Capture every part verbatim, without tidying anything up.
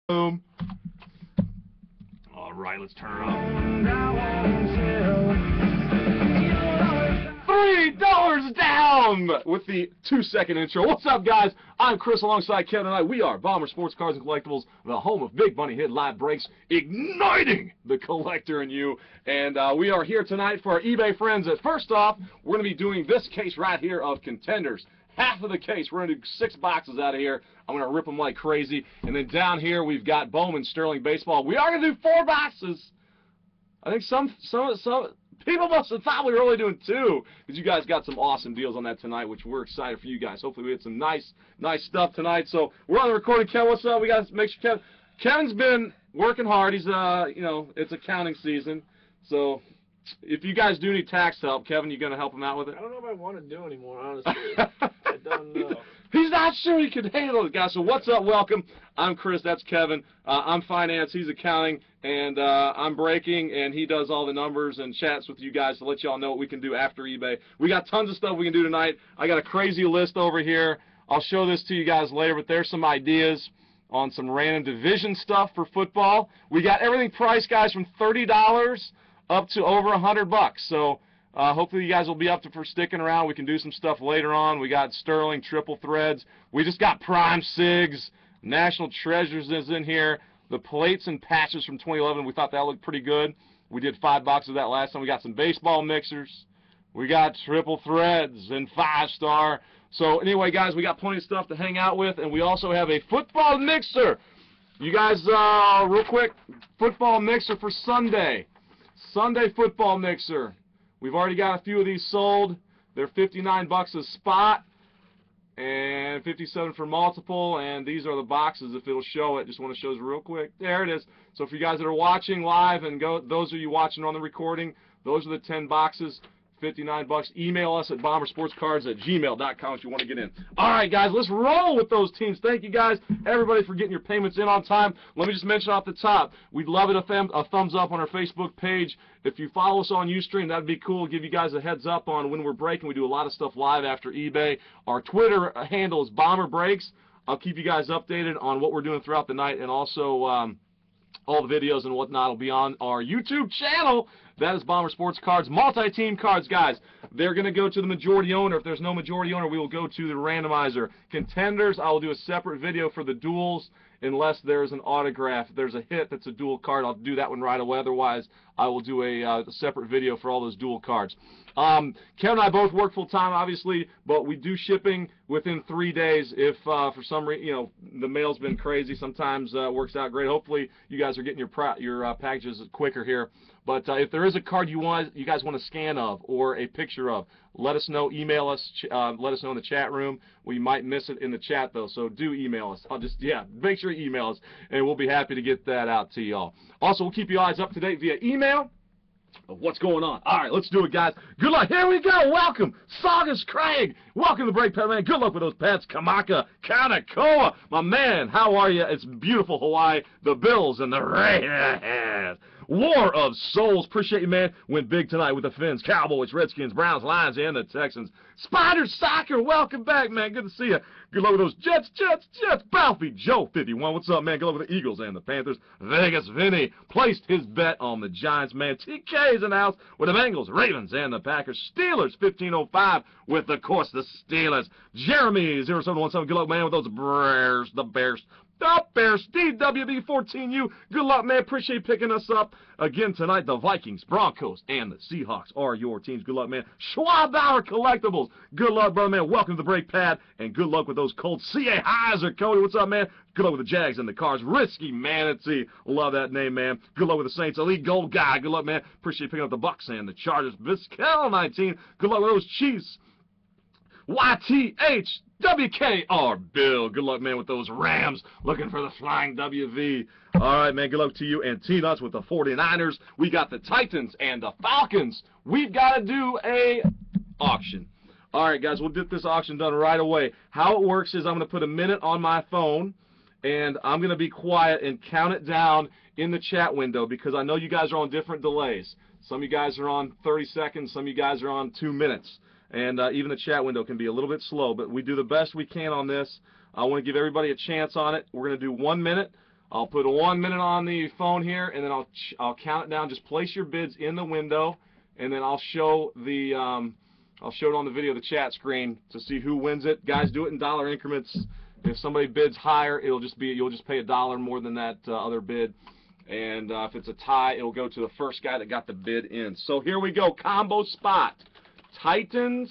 Boom. All right, let's turn her up. Three dollars down with the two-second intro. What's up, guys? I'm Chris alongside Kevin tonight. We are Bomber Sports Cards and Collectibles, the home of Big Money Hit Live Breaks, igniting the collector in you. And uh, we are here tonight for our eBay friends. At first off, we're going to be doing this case right here of Contenders. Half of the case. We're going to do six boxes out of here. I'm going to rip them like crazy. And then down here, we've got Bowman Sterling Baseball. We are going to do four boxes. I think some some some people must have thought we were only doing two, because you guys got some awesome deals on that tonight, which we're excited for you guys. Hopefully we had some nice nice stuff tonight. So we're on the recording. Kevin, what's up? We got to make sure Kevin. Kevin's been working hard. He's uh you know it's accounting season, so. If you guys do need tax help, Kevin, you going to help him out with it? I don't know if I want to do anymore, honestly. I don't know. He's not sure he can handle it, guys. So what's up? Welcome. I'm Chris. That's Kevin. Uh, I'm finance. He's accounting. And uh, I'm breaking, and he does all the numbers and chats with you guys to let y'all know what we can do after eBay. We got tons of stuff we can do tonight. I got a crazy list over here. I'll show this to you guys later, but there's some ideas on some random division stuff for football. We got everything priced, guys, from thirty dollars up to over a hundred bucks. So uh, hopefully you guys will be up to for sticking around. We can do some stuff later on. We got Sterling triple threads. We just got Prime Sigs. National Treasures is in here. The plates and patches from twenty eleven. We thought that looked pretty good. We did five boxes of that last time. We got some baseball mixers. We got triple threads and five star. So anyway, guys, we got plenty of stuff to hang out with, and we also have a football mixer. You guys, uh, real quick, football mixer for Sunday. Sunday football mixer. We've already got a few of these sold. They're fifty-nine bucks a spot and fifty-seven for multiple, and these are the boxes if it'll show it. Just want to show you real quick. There it is. So for you guys that are watching live, and go, those of you watching on the recording, those are the ten boxes. fifty-nine bucks. Email us at bomber sports cards at gmail dot com if you want to get in. All right, guys, let's roll with those teams. Thank you, guys, everybody, for getting your payments in on time. Let me just mention off the top, we'd love it a, thumb, a thumbs up on our Facebook page. If you follow us on Ustream, that'd be cool. Give you guys a heads up on when we're breaking. We do a lot of stuff live after eBay. Our Twitter handle is Bomber Breaks. I'll keep you guys updated on what we're doing throughout the night, and also um, all the videos and whatnot will be on our YouTube channel. That is Bomber Sports Cards. Multi-team cards, guys. They're going to go to the majority owner. If there's no majority owner, we will go to the randomizer. Contenders, I will do a separate video for the duels unless there's an autograph. If there's a hit that's a dual card, I'll do that one right away. Otherwise, I will do a, uh, a separate video for all those dual cards. Um, Kevin and I both work full-time, obviously, but we do shipping within three days. If uh, for some reason, you know, the mail's been crazy, sometimes uh, works out great. Hopefully, you guys are getting your, pro your uh, packages quicker here. But uh, if there is a card you want, you guys want a scan of or a picture of, let us know. Email us. Uh, let us know in the chat room. We might miss it in the chat though, so do email us. I'll just yeah, make sure you email us, and we'll be happy to get that out to y'all. Also, we'll keep you guys up to date via email of what's going on. All right, let's do it, guys. Good luck. Here we go. Welcome, Saugus Craig. Welcome to Break Pet Man. Good luck with those pets. Kamaka, Kanakoa, my man. How are you? It's beautiful Hawaii. The Bills and the Raiders. War of Souls. Appreciate you, man. Went big tonight with the Finns, Cowboys, Redskins, Browns, Lions, and the Texans. Spider Soccer, welcome back, man. Good to see you. Good luck with those Jets, Jets, Jets. Balfi Joe fifty-one. What's up, man? Good luck with the Eagles and the Panthers. Vegas Vinny placed his bet on the Giants, man. T K's in the house with the Bengals, Ravens, and the Packers. Steelers fifteen oh five with, of course, the Steelers. Jeremy zero seven one seven. Good luck, man, with those Bears, the Bears. The Bears, D W B fourteen U. Good luck, man. Appreciate you picking us up again tonight. The Vikings, Broncos, and the Seahawks are your teams. Good luck, man. Schwabauer Collectibles. Good luck, brother, man. Welcome to the Break Pad, and good luck with those Colts. C A Heiser, Cody. What's up, man? Good luck with the Jags and the Cards. Risky Manatee. Love that name, man. Good luck with the Saints. Elite Gold Guy. Good luck, man. Appreciate you picking up the Bucks and the Chargers. Vizquel nineteen. Good luck with those Chiefs. Y T H W K R Bill. Good luck, man, with those Rams. Looking for the flying W V. All right, man, good luck to you. And T-Nuts with the forty-niners. We got the Titans and the Falcons. We've got to do a auction. All right, guys, we'll get this auction done right away. How it works is I'm going to put a minute on my phone, and I'm going to be quiet and count it down in the chat window because I know you guys are on different delays. Some of you guys are on thirty seconds. Some of you guys are on two minutes. And uh, even the chat window can be a little bit slow, but we do the best we can on this. I want to give everybody a chance on it. We're going to do one minute I'll put one minute on the phone here, and then I'll ch I'll count it down. Just place your bids in the window, and then I'll show the um, I'll show it on the video, the chat screen, to see who wins it. Guys, do it in dollar increments. If somebody bids higher, it'll just be you'll just pay a dollar more than that uh, other bid. And uh, if it's a tie, it'll go to the first guy that got the bid in. So here we go, combo spot. Titans,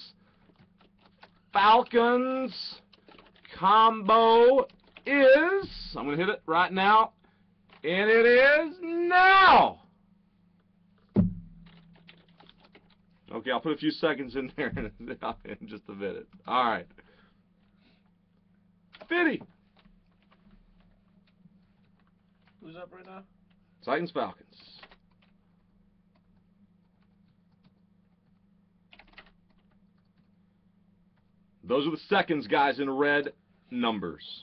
Falcons, combo is, I'm going to hit it right now, and it is now. Okay, I'll put a few seconds in there in just a minute. All right. Fitty. Who's up right now? Titans, Falcons. Those are the seconds, guys, in red numbers.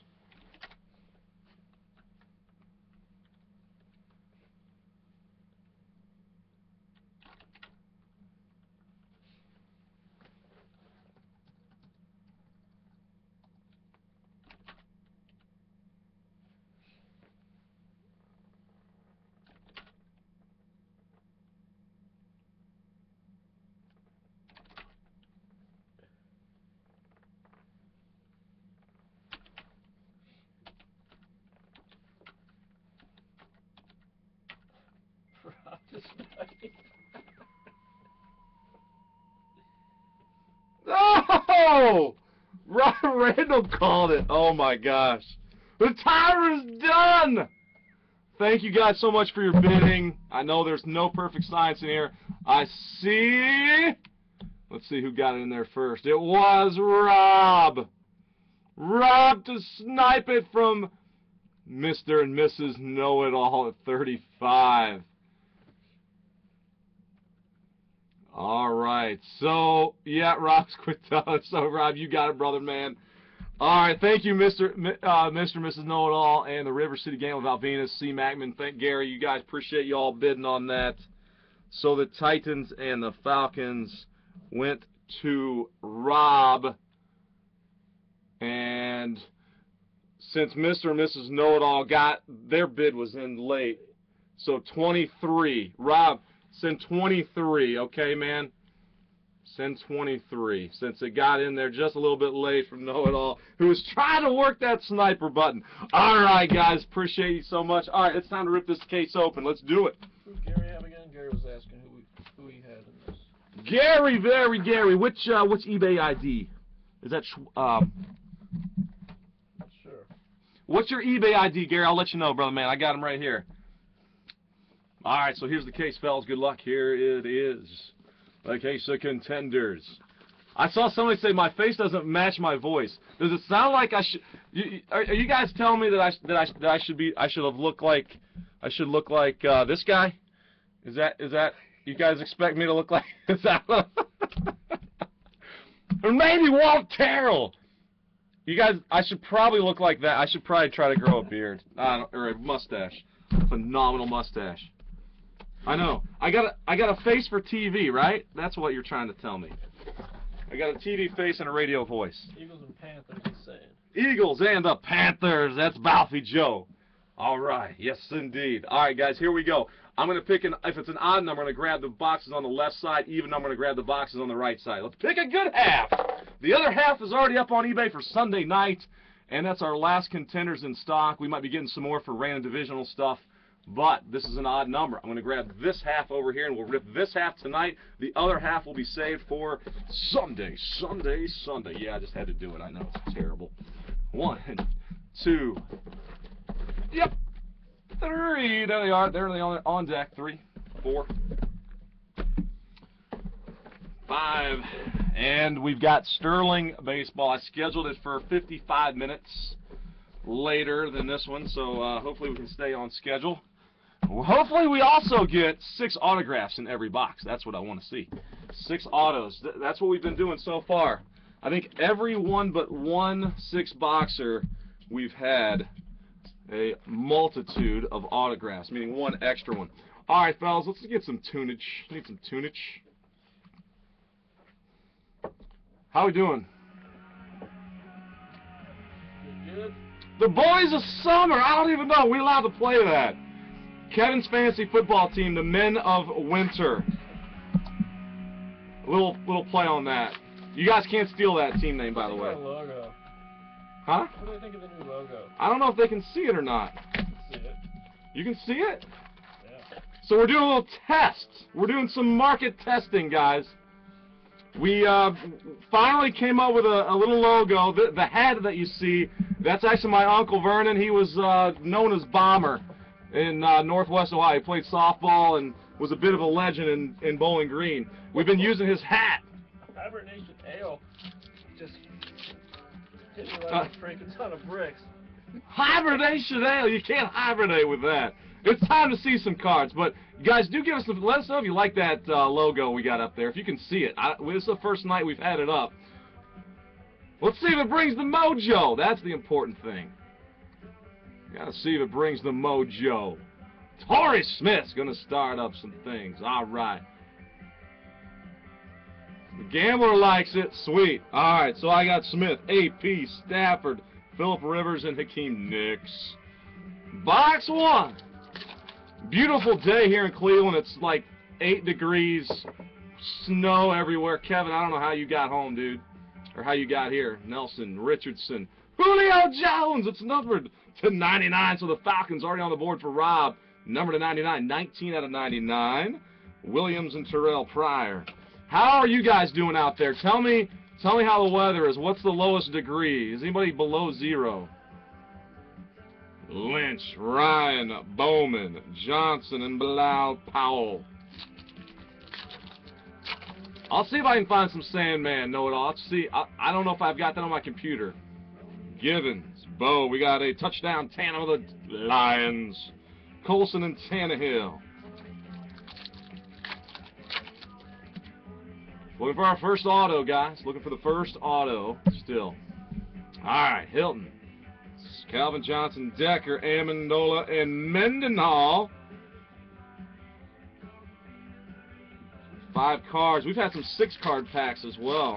Oh! Ron Randall called it. Oh my gosh. The timer is done! Thank you guys so much for your bidding. I know there's no perfect science in here. I see. Let's see who got it in there first. It was Rob. Rob to snipe it from Mister and Missus Know-It-All at thirty-five. All right. So, yeah, Rob's quit telling us. So, Rob, you got it, brother, man. All right. Thank you, Mister Uh, Mister and Missus Know-It-All and the River City Game of Alvenus, C. Macman. Thank Gary. You guys appreciate you all bidding on that. So, the Titans and the Falcons went to Rob. And since Mister and Missus Know-It-All got, their bid was in late. So, twenty-three. Rob, send twenty-three, okay, man? Send twenty-three, since it got in there just a little bit late from Know-It-All, who was trying to work that sniper button. All right, guys, appreciate you so much. All right, it's time to rip this case open. Let's do it. Who's Gary have again? Gary was asking who, we, who he had in this. Gary, very Gary. Which uh, which eBay I D? Is that, um... Sure. What's your eBay I D, Gary? I'll let you know, brother, man. I got him right here. All right, so here's the case, fellas. Good luck. Here it is. The case of contenders. I saw somebody say my face doesn't match my voice. Does it sound like I should? You, are, are you guys telling me that I that I that I should be? I should have looked like I should look like uh, this guy? Is that is that you guys expect me to look like? Is that? Or maybe Walt Terrell. You guys, I should probably look like that. I should probably try to grow a beard uh, or a mustache. Phenomenal mustache. I know. I got a, I got a face for T V, right? That's what you're trying to tell me. I got a T V face and a radio voice. Eagles and Panthers, he's saying. Eagles and the Panthers. That's Balfi Joe. All right. Yes, indeed. All right, guys, here we go. I'm going to pick an, if it's an odd number, I'm going to grab the boxes on the left side. Even number, I'm going to grab the boxes on the right side. Let's pick a good half. The other half is already up on eBay for Sunday night, and that's our last contenders in stock. We might be getting some more for random divisional stuff. But this is an odd number. I'm going to grab this half over here, and we'll rip this half tonight. The other half will be saved for Sunday, Sunday, Sunday. Yeah, I just had to do it. I know it's terrible. One, two, yep, three. There they are. There they are on deck. Three, four, five. And we've got Sterling baseball. I scheduled it for fifty-five minutes later than this one, so uh, hopefully we can stay on schedule. Well, hopefully we also get six autographs in every box. That's what I want to see. Six autos. Th that's what we've been doing so far. I think every one but one six-boxer we've had a multitude of autographs, meaning one extra one. All right, fellas, let's get some tunage. Need some tunage. How we doing? You good? The boys of summer. I don't even know. We're allowed to play that. Kevin's fantasy football team, the men of winter. A little little play on that. You guys can't steal that team name, by the way. Logo. Huh? What do they think of the new logo? I don't know if they can see it or not. See it. You can see it? Yeah. So we're doing a little test. We're doing some market testing, guys. We uh, finally came up with a, a little logo. The, the hat that you see, that's actually my Uncle Vernon. He was uh, known as Bomber in uh, Northwest Ohio. He played softball and was a bit of a legend in, in Bowling Green. We've been using his hat. Hibernation Ale just hit me like Uh, a freaking ton of bricks. Hibernation Ale. You can't hibernate with that. It's time to see some cards, but guys, do give us some. Let us know if you like that uh, logo we got up there. If you can see it, I, this is the first night we've had it up. Let's see if it brings the mojo. That's the important thing. Gotta see if it brings the mojo. Torrey Smith's gonna start up some things. All right. The gambler likes it. Sweet. All right. So I got Smith, A P, Stafford, Phillip Rivers, and Hakeem Nicks. Box one. Beautiful day here in Cleveland. It's like eight degrees, snow everywhere. Kevin, I don't know how you got home, dude, or how you got here. Nelson, Richardson, Julio Jones. It's numbered to ninety-nine, so the Falcons already on the board for Rob. Number to ninety-nine, nineteen out of ninety-nine. Williams and Terrell Pryor. How are you guys doing out there? Tell me, tell me how the weather is. What's the lowest degree? Is anybody below zero? Lynch, Ryan, Bowman, Johnson, and Bilal Powell. I'll see if I can find some Sandman know-it-all. Let's see. I, I don't know if I've got that on my computer. Givens, Bo. We got a touchdown tandem of the Lions. Colson and Tannehill. Looking for our first auto, guys. Looking for the first auto still. All right, Hilton. Calvin Johnson, Decker, Amendola, and Mendenhall. Five cards. We've had some six-card packs as well.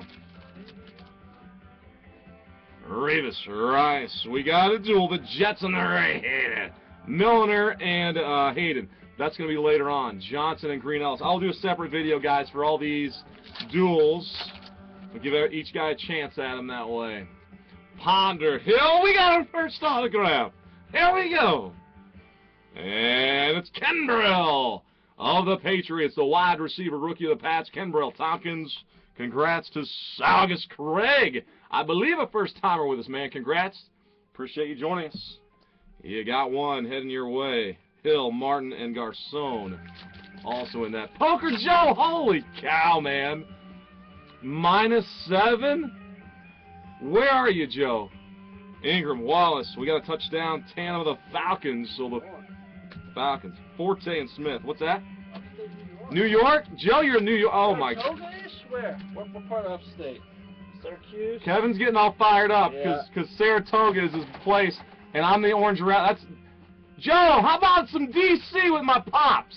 Revis, Rice. We got a duel. The Jets and the Hayden. Milliner and uh, Hayden. That's going to be later on. Johnson and Green Ellis. I'll do a separate video, guys, for all these duels. We'll give each guy a chance at them that way. Ponder, Hill, we got our first autograph. Here we go. And it's Ken Burrell of the Patriots, the wide receiver rookie of the Pats, Ken Burrell Tompkins. Congrats to Saugus Craig. I believe a first-timer with us, man. Congrats. Appreciate you joining us. You got one heading your way. Hill, Martin, and Garcon also in that. Poker Joe, holy cow, man. Minus seven? Where are you, Joe? Ingram, Wallace. We got a touchdown. Tandem of the Falcons. So the Falcons. Forte and Smith. What's that? Upstate New New York. York? Joe, you're in New York. Oh, my. Saratoga-ish? Where? What, what part of upstate? Syracuse? Kevin's getting all fired up Yeah. because Saratoga is his place, and I'm the Orange Rat. That's Joe, how about some D C with my pops?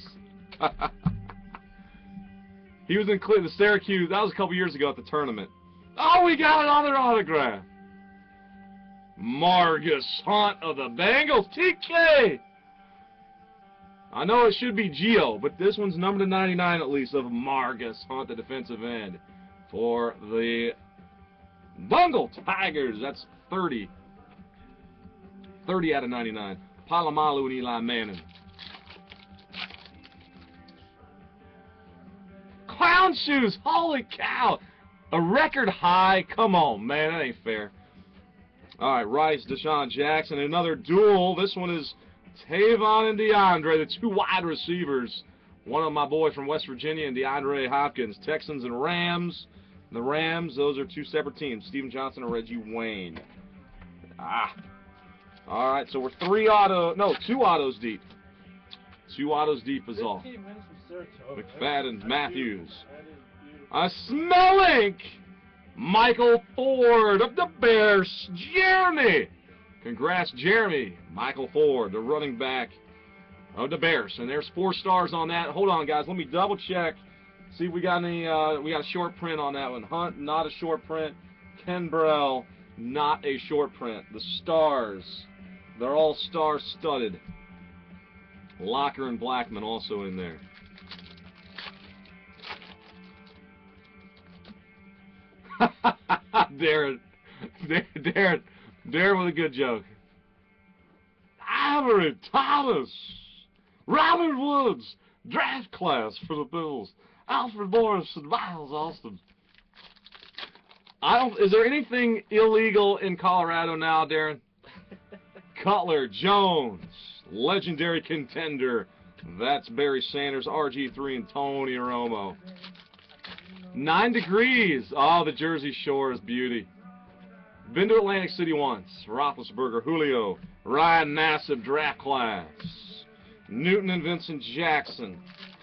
He was in Cle- the Syracuse. That was a couple years ago at the tournament. Oh, we got another autograph. Margus Hunt of the Bengals. T K. I know it should be Geo, but this one's number to ninety-nine at least of Margus Hunt, the defensive end for the Bungle Tigers. That's thirty. thirty out of ninety-nine. Palomalu and Eli Manning. Clown shoes. Holy cow. A record high. Come on, man. That ain't fair. All right, Rice, Deshaun Jackson. Another duel. This one is Tavon and DeAndre, the two wide receivers. One of my boy from West Virginia and DeAndre Hopkins. Texans and Rams. The Rams, those are two separate teams. Steven Johnson and Reggie Wayne. Ah. All right, so we're three auto, no, two autos deep. Two autos deep is all. fifteen minutes from Saratoga. McFadden, That's Matthews. That is beautiful. A Smelling. Michael Ford of the Bears. Jeremy. Congrats, Jeremy. Michael Ford, the running back of the Bears. And there's four stars on that. Hold on, guys. Let me double check. See if we got any, uh, we got a short print on that one. Hunt, not a short print. Ken Burrell, not a short print. The stars They're all star-studded. Locker and Blackman also in there. Darren, Darren, Darren with a good joke. Avery Thomas, Robert Woods, draft class for the Bills. Alfred Morris and Miles Austin. I don't. Is there anything illegal in Colorado now, Darren? Cutler, Jones, legendary contender. That's Barry Sanders, R G three, and Tony Romo. Nine degrees. Oh, the Jersey Shore is beauty. Been to Atlantic City once. Roethlisberger, Julio, Ryan Nassib, draft class. Newton and Vincent Jackson.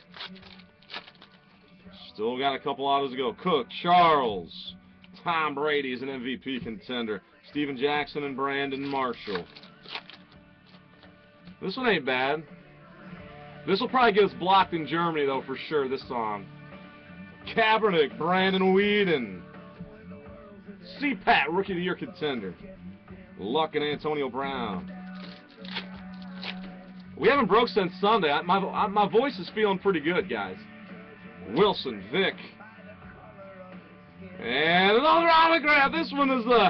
Still got a couple autos to go. Cook, Charles. Tom Brady is an M V P contender. Steven Jackson and Brandon Marshall. This one ain't bad. This will probably get us blocked in Germany, though, for sure, this song. Kaepernick, Brandon Whedon. C PAT, Rookie of the Year contender. Luck and Antonio Brown. We haven't broke since Sunday. I, my, I, my voice is feeling pretty good, guys. Wilson, Vic. And another autograph. This one is the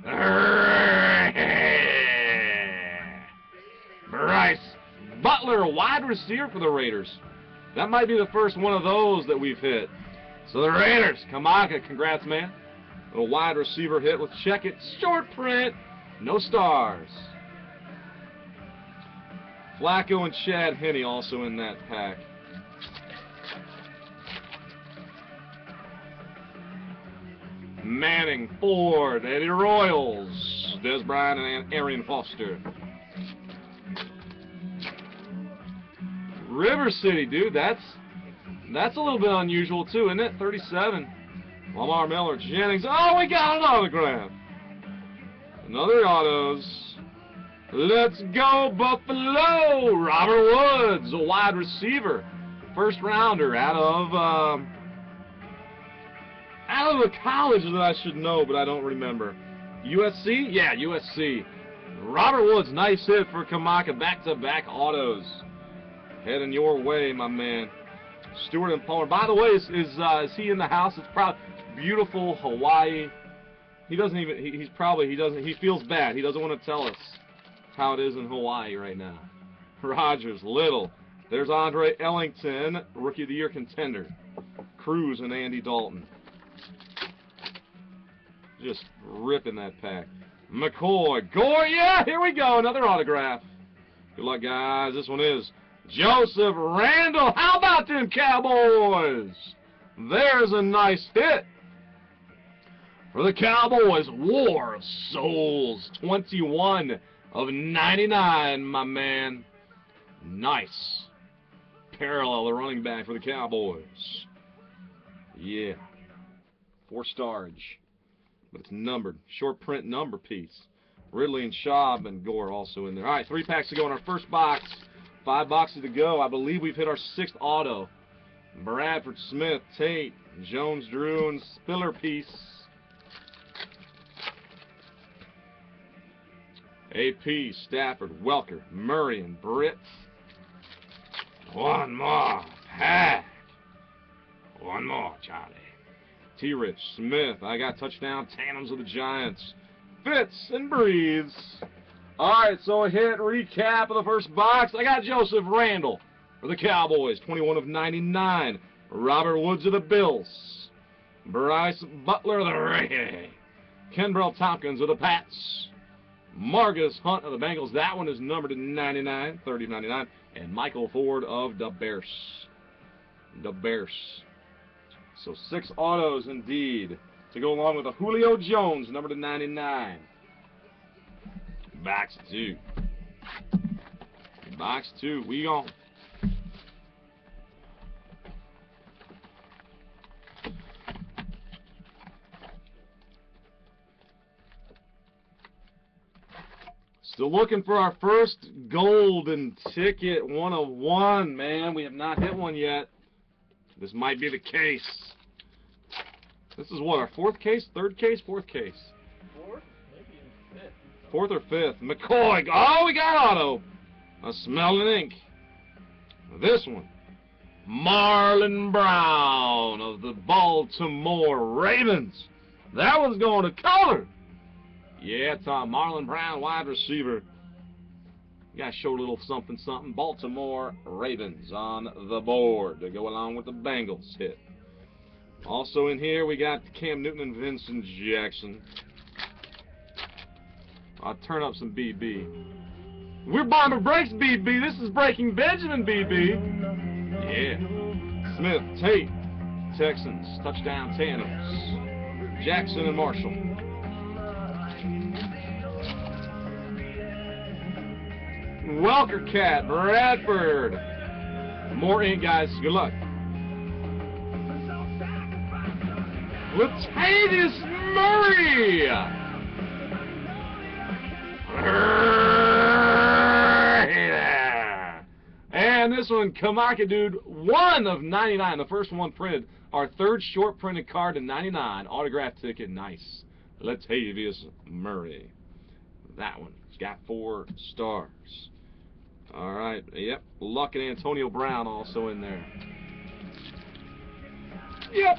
Bryce Butler, wide receiver for the Raiders. That might be the first one of those that we've hit. So the Raiders, Kamaka, congrats, man. Little wide receiver hit with check it, short print, no stars. Flacco and Chad Henne also in that pack. Manning, Ford, Eddie Royals, Des Bryant and Arian Foster. River City, dude, that's that's a little bit unusual too, isn't it? thirty-seven. Lamar Miller, Jennings. Oh, we got an autograph. Another autos. Let's go Buffalo. Robert Woods, a wide receiver, first rounder out of um, out of a college that I should know, but I don't remember. U S C? Yeah, U S C. Robert Woods, nice hit for Kamaka. Back-to-back autos. Heading your way, my man. Stewart and Palmer. By the way, is is, uh, is he in the house? It's probably beautiful Hawaii. He doesn't even. He, he's probably. He doesn't. He feels bad. He doesn't want to tell us how it is in Hawaii right now. Rogers, Little. There's Andre Ellington, Rookie of the Year contender. Cruz and Andy Dalton. Just ripping that pack. McCoy, Gore. Yeah, here we go. Another autograph. Good luck, guys. This one is Joseph Randall. How about them Cowboys? There's a nice hit for the Cowboys. War of Souls, twenty-one of ninety-nine, my man. Nice. Parallel, the running back for the Cowboys. Yeah. Four starge. But it's numbered. Short print number piece. Ridley and Schaub and Gore also in there. All right, three packs to go in our first box. Five boxes to go. I believe we've hit our sixth auto. Bradford, Smith, Tate, Jones, Drew, and Spiller piece. A P, Stafford, Welker, Murray, and Britt. One more pack. One more, Charlie. T-Rich, Smith. I got touchdown tandems of the Giants. Fitz and Breeze. Alright, so a hit recap of the first box. I got Joseph Randall for the Cowboys, twenty-one of ninety-nine. Robert Woods of the Bills. Bryce Butler of the Rays. Kenbrell Tompkins of the Pats. Margus Hunt of the Bengals. That one is numbered to ninety-nine, thirty of ninety-nine. And Michael Ford of the Bears. The Bears. So six autos indeed to go along with a Julio Jones, numbered to ninety-nine. Box two. Box two. We on. Still looking for our first golden ticket, one of one, man. We have not hit one yet. This might be the case. This is what, our fourth case, third case, fourth case? Fourth? Maybe even fifth. Fourth or fifth. McCoy. Oh, we got auto. A smelling ink. This one. Marlon Brown of the Baltimore Ravens. That one's going to color. Yeah, Tom. Marlon Brown, wide receiver. You got to show a little something, something. Baltimore Ravens on the board to go along with the Bengals hit. Also in here, we got Cam Newton and Vincent Jackson. I'll turn up some B B. We're Bomber Breaks B B. This is Breaking Benjamin B B. Yeah. Smith, Tate, Texans, touchdown tandems. Jackson and Marshall. Welker Cat, Bradford. More ink, guys. Good luck. Latavius Murray. And this one, Kamaka Dude, one of ninety-nine. The first one printed. Our third short printed card to ninety-nine. Autograph ticket, nice. Latavius Murray. That one's got four stars. All right, yep. Luck and Antonio Brown also in there. Yep.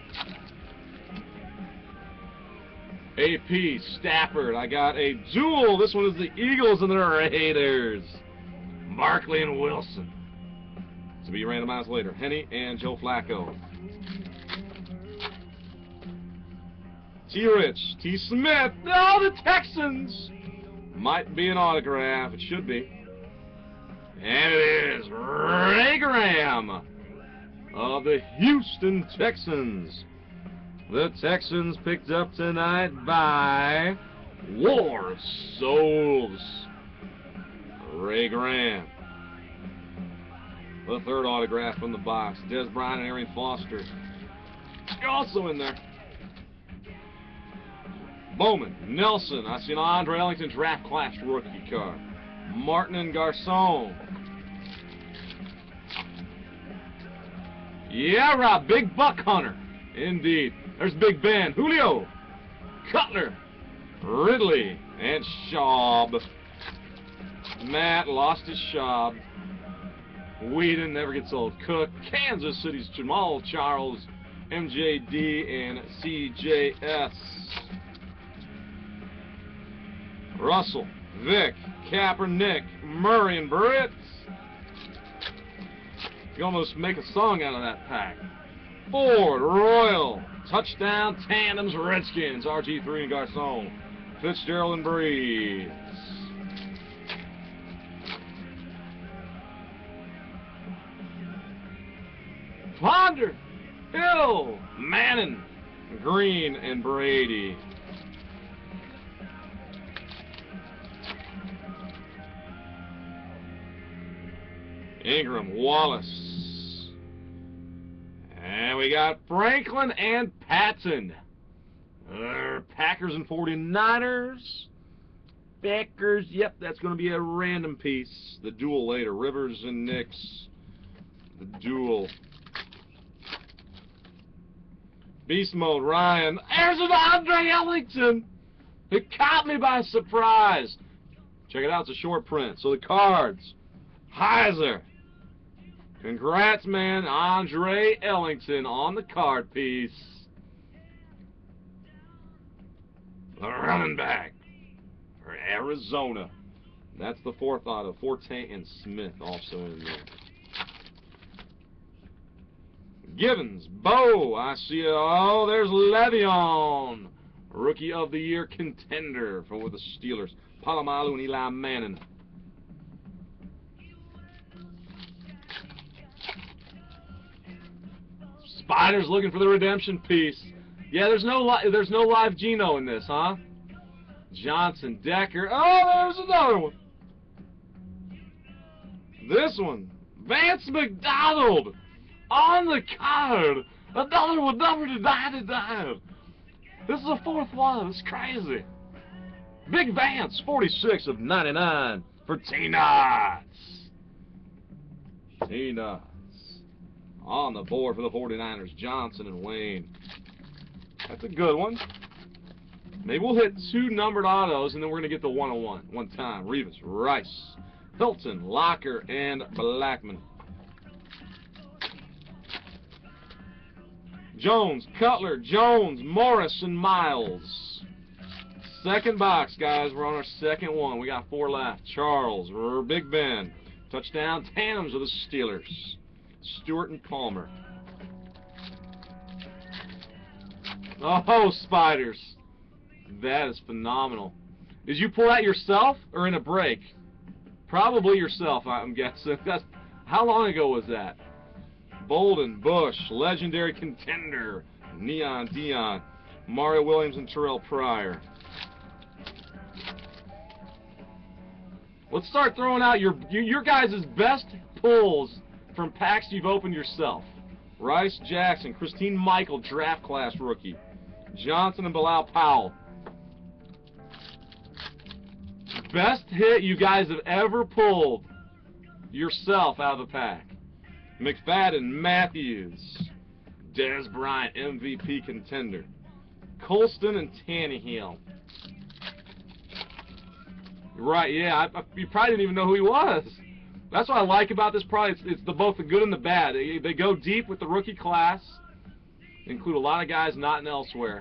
A P Stafford. I got a duel. This one is the Eagles and the Raiders. Barkley and Wilson. To be randomized later. Henny and Joe Flacco. T. Rich. T. Smith. No, the Texans. Might be an autograph. It should be. And it is Ray Graham of the Houston Texans. The Texans picked up tonight by War Souls. Ray Graham. The third autograph from the box. Des Bryant and Arian Foster. Also in there. Bowman, Nelson. I see an Andre Ellington Draft Class rookie card. Martin and Garcon. Yeah, Rob. Big Buck Hunter. Indeed. There's Big Ben. Julio. Cutler. Ridley. And Schaub. Matt lost his Schaub. Whedon never gets old. Cook. Kansas City's Jamal Charles. M J D and C J S. Russell. Vic. Kaepernick. Murray and Britt. You almost make a song out of that pack. Ford. Royal. Touchdown Tandems Redskins. R G three and Garcon. Fitzgerald and Breeze. Ponder, Hill, Manning, Green, and Brady. Ingram, Wallace. And we got Franklin and Patton. Uh, Packers and forty-niners. Packers, yep, that's going to be a random piece. The duel later. Rivers and Knicks. The duel. Beast Mode, Ryan. There's an Andre Ellington. It caught me by surprise. Check it out, it's a short print. So the cards. Heiser. Congrats, man. Andre Ellington on the card piece. The running back for Arizona. That's the fourth auto. Forte and Smith also in there. Givens, Bo, I see it. Oh, there's Le'Veon, Rookie of the Year contender for the Steelers. Palomalu and Eli Manning. Spiders looking for the redemption piece. Yeah, there's no li there's no live Geno in this, huh? Johnson, Decker. Oh, there's another one. This one, Vance McDonald. On the card, another one, number to ninety-nine. This is the fourth one. It's crazy. Big Vance, forty-six of ninety-nine for T-Nuts. T-Nuts. On the board for the forty-niners, Johnson and Wayne. That's a good one. Maybe we'll hit two numbered autos, and then we're going to get the one oh one. One time. Rivas, Rice, Hilton, Locker, and Blackman. Jones, Cutler, Jones, Morris, and Miles. Second box, guys. We're on our second one. We got four left. Charles, Big Ben. Touchdown tandems of the Steelers. Stewart and Palmer. Oh, Spiders. That is phenomenal. Did you pull that yourself or in a break? Probably yourself, I'm guessing. That's, how long ago was that? Bolden, Bush, legendary contender, Neon Dion, Mario Williams, and Terrell Pryor. Let's start throwing out your your guys' best pulls from packs you've opened yourself. Rice Jackson, Christine Michael, draft class rookie. Johnson and Bilal Powell. Best hit you guys have ever pulled yourself out of the pack. McFadden, Matthews, Dez Bryant, M V P contender. Colston and Tannehill. Right, yeah, I, I, you probably didn't even know who he was. That's what I like about this product. It's, it's the, both the good and the bad. They, they go deep with the rookie class, include a lot of guys not in elsewhere.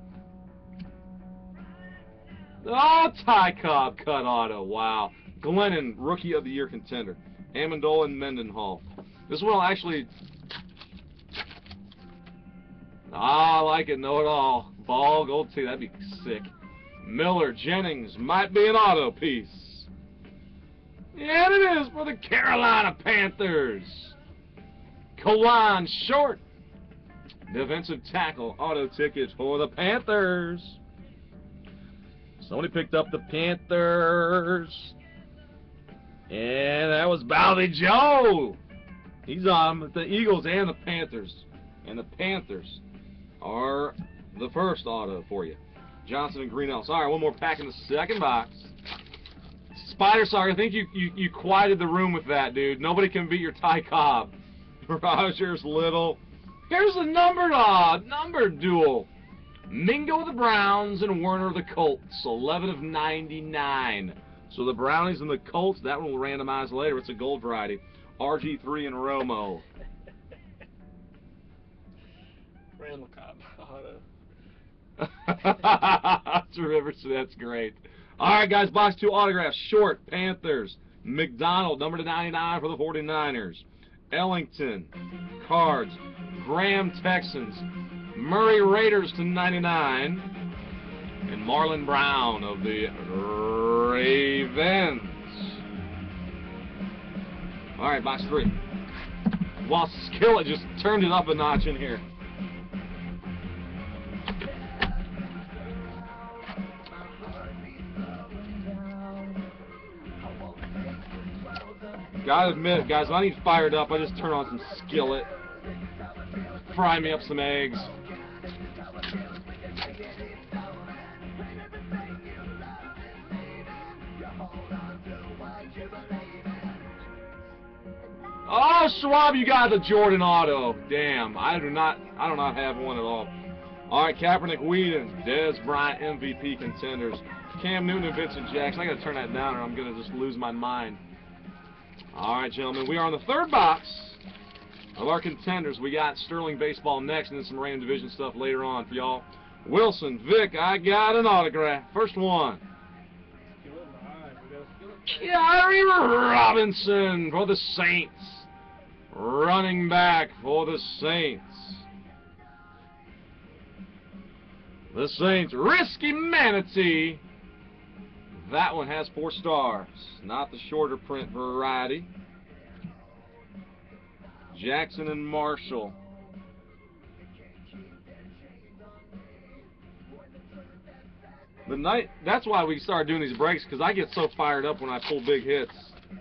Oh, Ty Cobb cut auto. Wow. Glennon, Rookie of the Year contender. Amendola and Mendenhall. This one will actually... Ah, I like it. Know it all. Ball, gold tee. That'd be sick. Miller, Jennings. Might be an auto piece. Yeah, it is for the Carolina Panthers. Kawan Short. Defensive tackle. Auto tickets for the Panthers. Somebody picked up the Panthers. And that was Baldy Joe. He's on the Eagles and the Panthers. And the Panthers are the first auto for you. Johnson and Greenhouse. All right, one more pack in the second box. Spider Sorry, I think you, you, you quieted the room with that, dude. Nobody can beat your Ty Cobb. Rogers, Little. Here's a numbered odd, numbered duel. Mingo of the Browns and Werner of the Colts. eleven of ninety-nine. So the Brownies and the Colts, that one will randomize later. It's a gold variety. R G three and Romo. Randall Cobb auto. That's Rivers, that's great. All right, guys, box two autographs. Short, Panthers. McDonald, number to ninety-nine for the forty-niners. Ellington, Cards. Graham, Texans. Murray, Raiders to ninety-nine. And Marlon Brown of the Ravens. All right, box three. Wow, Skillet just turned it up a notch in here. Gotta admit, guys, when I need fired up, I just turn on some Skillet. Fry me up some eggs. Oh, Schwab, you got the Jordan auto. Damn, I do not, I do not have one at all. All right, Kaepernick, Whedon, Dez Bryant, M V P contenders. Cam Newton and Vincent Jackson. I got to turn that down, or I'm gonna just lose my mind. All right, gentlemen, we are on the third box of our contenders. We got Sterling baseball next, and then some random division stuff later on for y'all. Wilson, Vic, I got an autograph. First one. Kyrie Robinson for the Saints. Running back for the Saints. The Saints, Risky Manatee. That one has four stars, not the shorter print variety. Jackson and Marshall. The night, that's why we started doing these breaks, because I get so fired up when I pull big hits.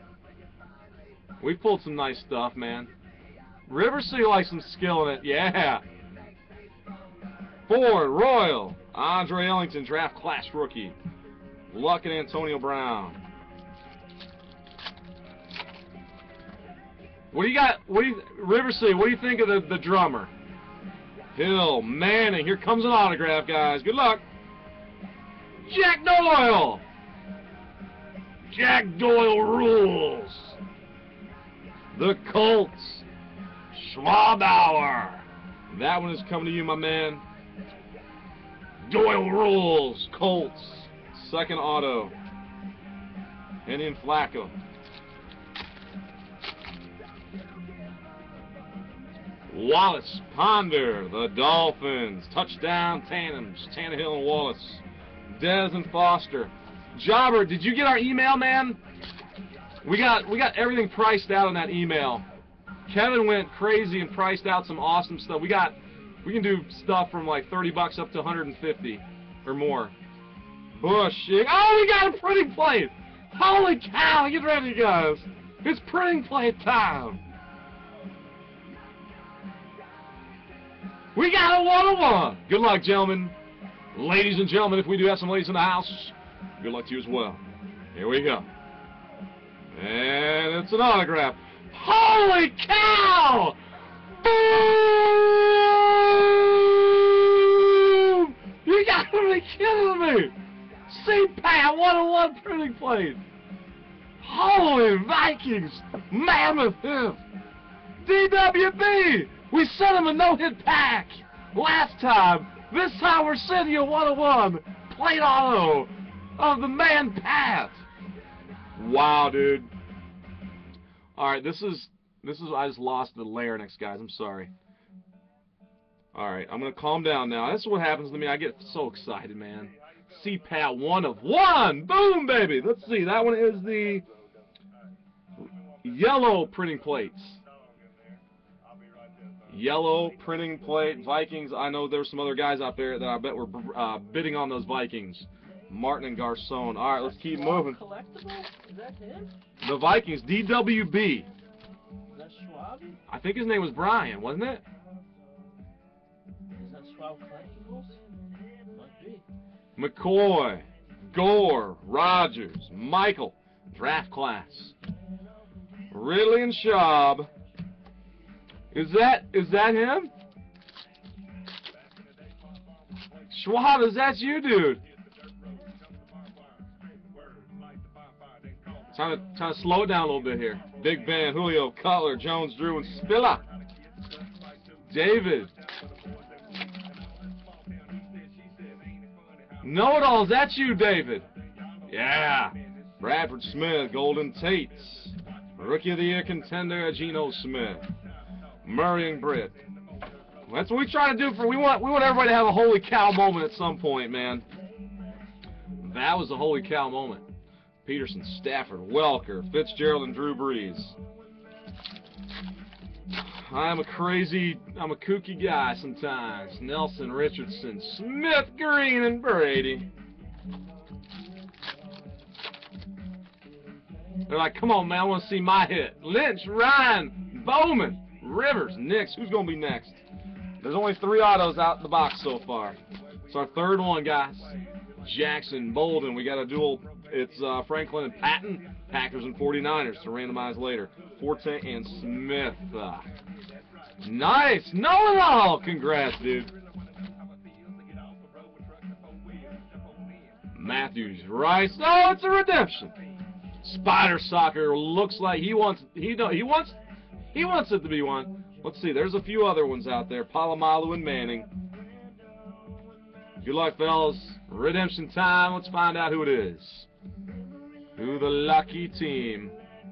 We pulled some nice stuff, man. Rivers City likes some skill in it, yeah. Ford, Royal, Andre Ellington, draft class rookie. Luck and Antonio Brown. What do you got? What do you, River City? What do you think of the the drummer? Hill, Manning. Here comes an autograph, guys. Good luck. Jack Doyle. Jack Doyle rules. The Colts. Schwabauer. That one is coming to you, my man. Doyle rules. Colts. Second auto. Indian Flacco. Wallace Ponder, the Dolphins. Touchdown tandems, Tannehill and Wallace. Dez and Foster. Jobber, did you get our email, man? We got we got everything priced out on that email. Kevin went crazy and priced out some awesome stuff. We got we can do stuff from like thirty bucks up to one hundred fifty or more. Bush. Oh, we got a printing plate. Holy cow, get ready, guys. It's printing plate time. We got a one-on-one. Good luck, gentlemen. Ladies and gentlemen, if we do have some ladies in the house, good luck to you as well. Here we go. And it's an autograph. Holy cow! Boom! You gotta be kidding me! C PAT one-on-one printing plate. Holy Vikings! Mammoth hit! D W B! We sent him a no-hit pack last time. This time we're sending you a one-on-one plate auto of the man Pat. Wow, dude. All right, this is this is I just lost the larynx, guys. I'm sorry. All right, I'm gonna calm down now. This is what happens to me. I get so excited, man. C PAT one of one. Boom, baby. Let's see. That one is the yellow printing plates. Yellow printing plate, Vikings. I know there's some other guys out there that I bet were uh, bidding on those Vikings. Martin and Garcon. All right, let's keep moving. Collectible? Is that him? The Vikings, D W B. Is that Schwab? I think his name was Brian, wasn't it? Is that Schwab Collectibles? Might be. McCoy, Gore, Rogers, Michael, draft class. Ridley and Schaub. Is that is that him? Schwab, is that you, dude? Trying to trying to slow it down a little bit here. Big Ben, Julio, Cutler, Jones, Drew, and Spiller. David. Know-it-all, is that you, David? Yeah. Bradford Smith, Golden Tates. Rookie of the Year contender, Geno Smith. Murray and Britt. That's what we try to do for we want we want everybody to have a holy cow moment at some point, man. That was a holy cow moment. Peterson, Stafford, Welker, Fitzgerald, and Drew Brees. I'm a crazy, I'm a kooky guy sometimes. Nelson, Richardson, Smith, Green, and Brady. They're like, come on, man, I want to see my hit. Lynch, Ryan, Bowman, Rivers, Nix. Who's going to be next? There's only three autos out in the box so far. It's our third one, guys. Jackson, Bolden. We got a dual. It's uh, Franklin and Patton. Packers and forty-niners to randomize later. Forte and Smith. Uh, nice. Know-it-all. Congrats, dude. Matthews, Rice. Oh, it's a redemption. Spider Soccer looks like he wants. He don't. He wants. He wants it to be one. Let's see. There's a few other ones out there. Palomalu and Manning. Good luck, fellas. Redemption time. Let's find out who it is. Who the lucky team.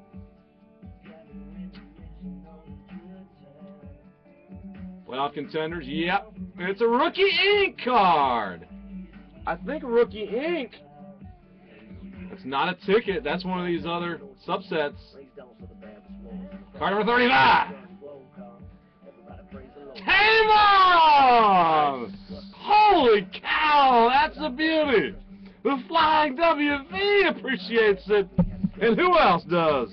Playoff contenders. Yep. It's a Rookie Ink card. I think Rookie Ink. It's not a ticket. That's one of these other subsets. Card number thirty-five. Tavon! Holy cow, that's a beauty. The Flying W V appreciates it. And who else does?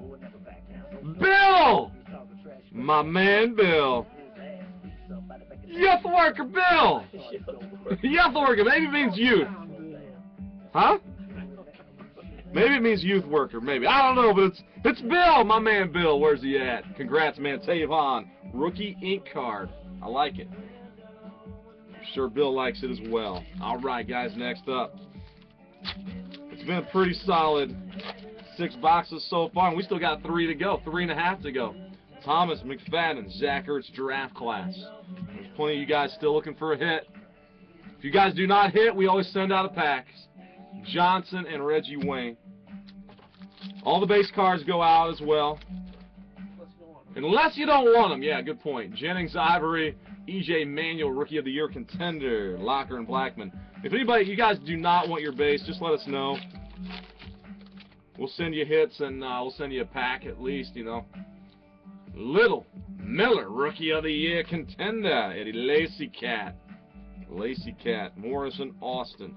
Bill! My man Bill. Youth worker Bill! Youth worker, maybe it means youth. Huh? Maybe it means youth worker, maybe. I don't know, but it's it's Bill, my man Bill. Where's he at? Congrats, man. Tavon. Rookie ink card. I like it. I'm sure Bill likes it as well. All right, guys, next up. It's been a pretty solid six boxes so far, and we still got three to go, three and a half to go. Thomas McFadden, Zach Ertz draft class. There's plenty of you guys still looking for a hit. If you guys do not hit, we always send out a pack. Johnson and Reggie Wayne. All the base cards go out as well. Unless you don't want them. Yeah, good point. Jennings, Ivory, E J Manuel, Rookie of the Year contender, Locker and Blackman. If anybody, you guys do not want your base, just let us know. We'll send you hits, and uh, we'll send you a pack at least, you know. Little Miller, Rookie of the Year contender, Eddie Lacy Cat. Lacy Cat, Morrison, Austin.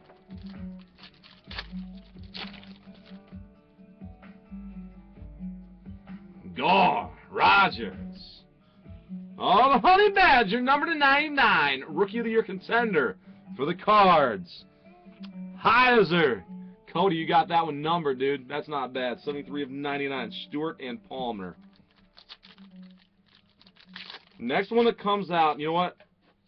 Gore, Rogers. Oh, the Honey Badger, number to ninety-nine, Rookie of the Year contender for the Cards. Heiser. Cody, you got that one numbered, dude. That's not bad. seventy-three of ninety-nine, Stewart and Palmer. Next one that comes out, you know what?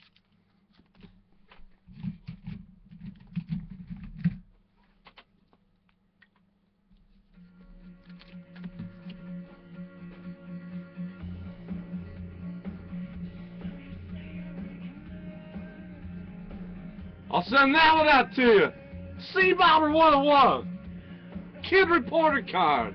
I'll send that one out to you. Sea Bomber one oh one. Kid Reporter card.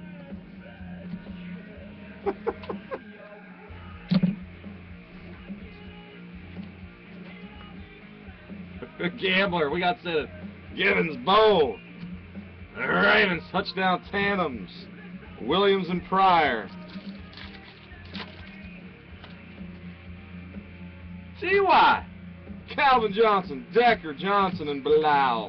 Gambler, we got the Givens Bowl. The Ravens touchdown tandems. Williams and Pryor. T Y. Calvin Johnson, Decker, Johnson, and Bilal.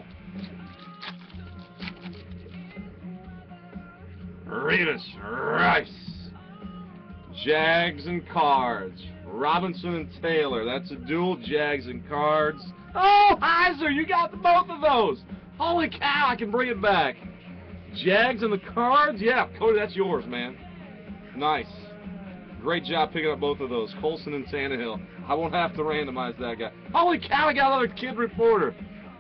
Revis, Rice. Jags and Cards. Robinson and Taylor. That's a dual, Jags and Cards. Oh, Heiser, you got the both of those. Holy cow, I can bring it back. Jags and the Cards? Yeah, Cody, that's yours, man. Nice. Great job picking up both of those. Colson and Tannehill. I won't have to randomize that guy. Holy cow, I got another Kid Reporter.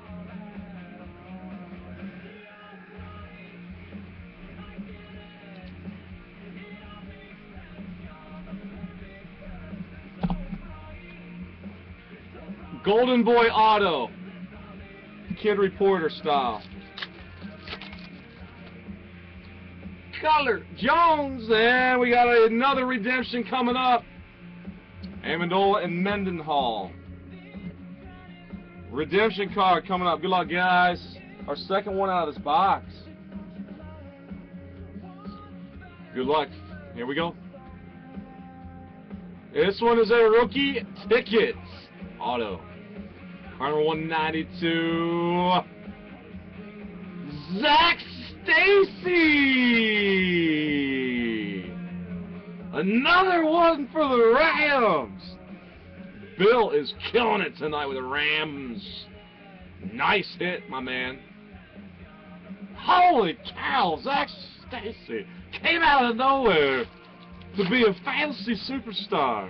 Golden Boy Auto. Kid Reporter style. Color Jones, and we got another redemption coming up. Amendola and Mendenhall. Redemption card coming up. Good luck, guys. Our second one out of this box. Good luck. Here we go. This one is a rookie ticket auto. Number one ninety-two. Zach Stacy. Another one for the Rams. Bill is killing it tonight with the Rams. Nice hit, my man. Holy cow, Zach Stacy came out of nowhere to be a fantasy superstar.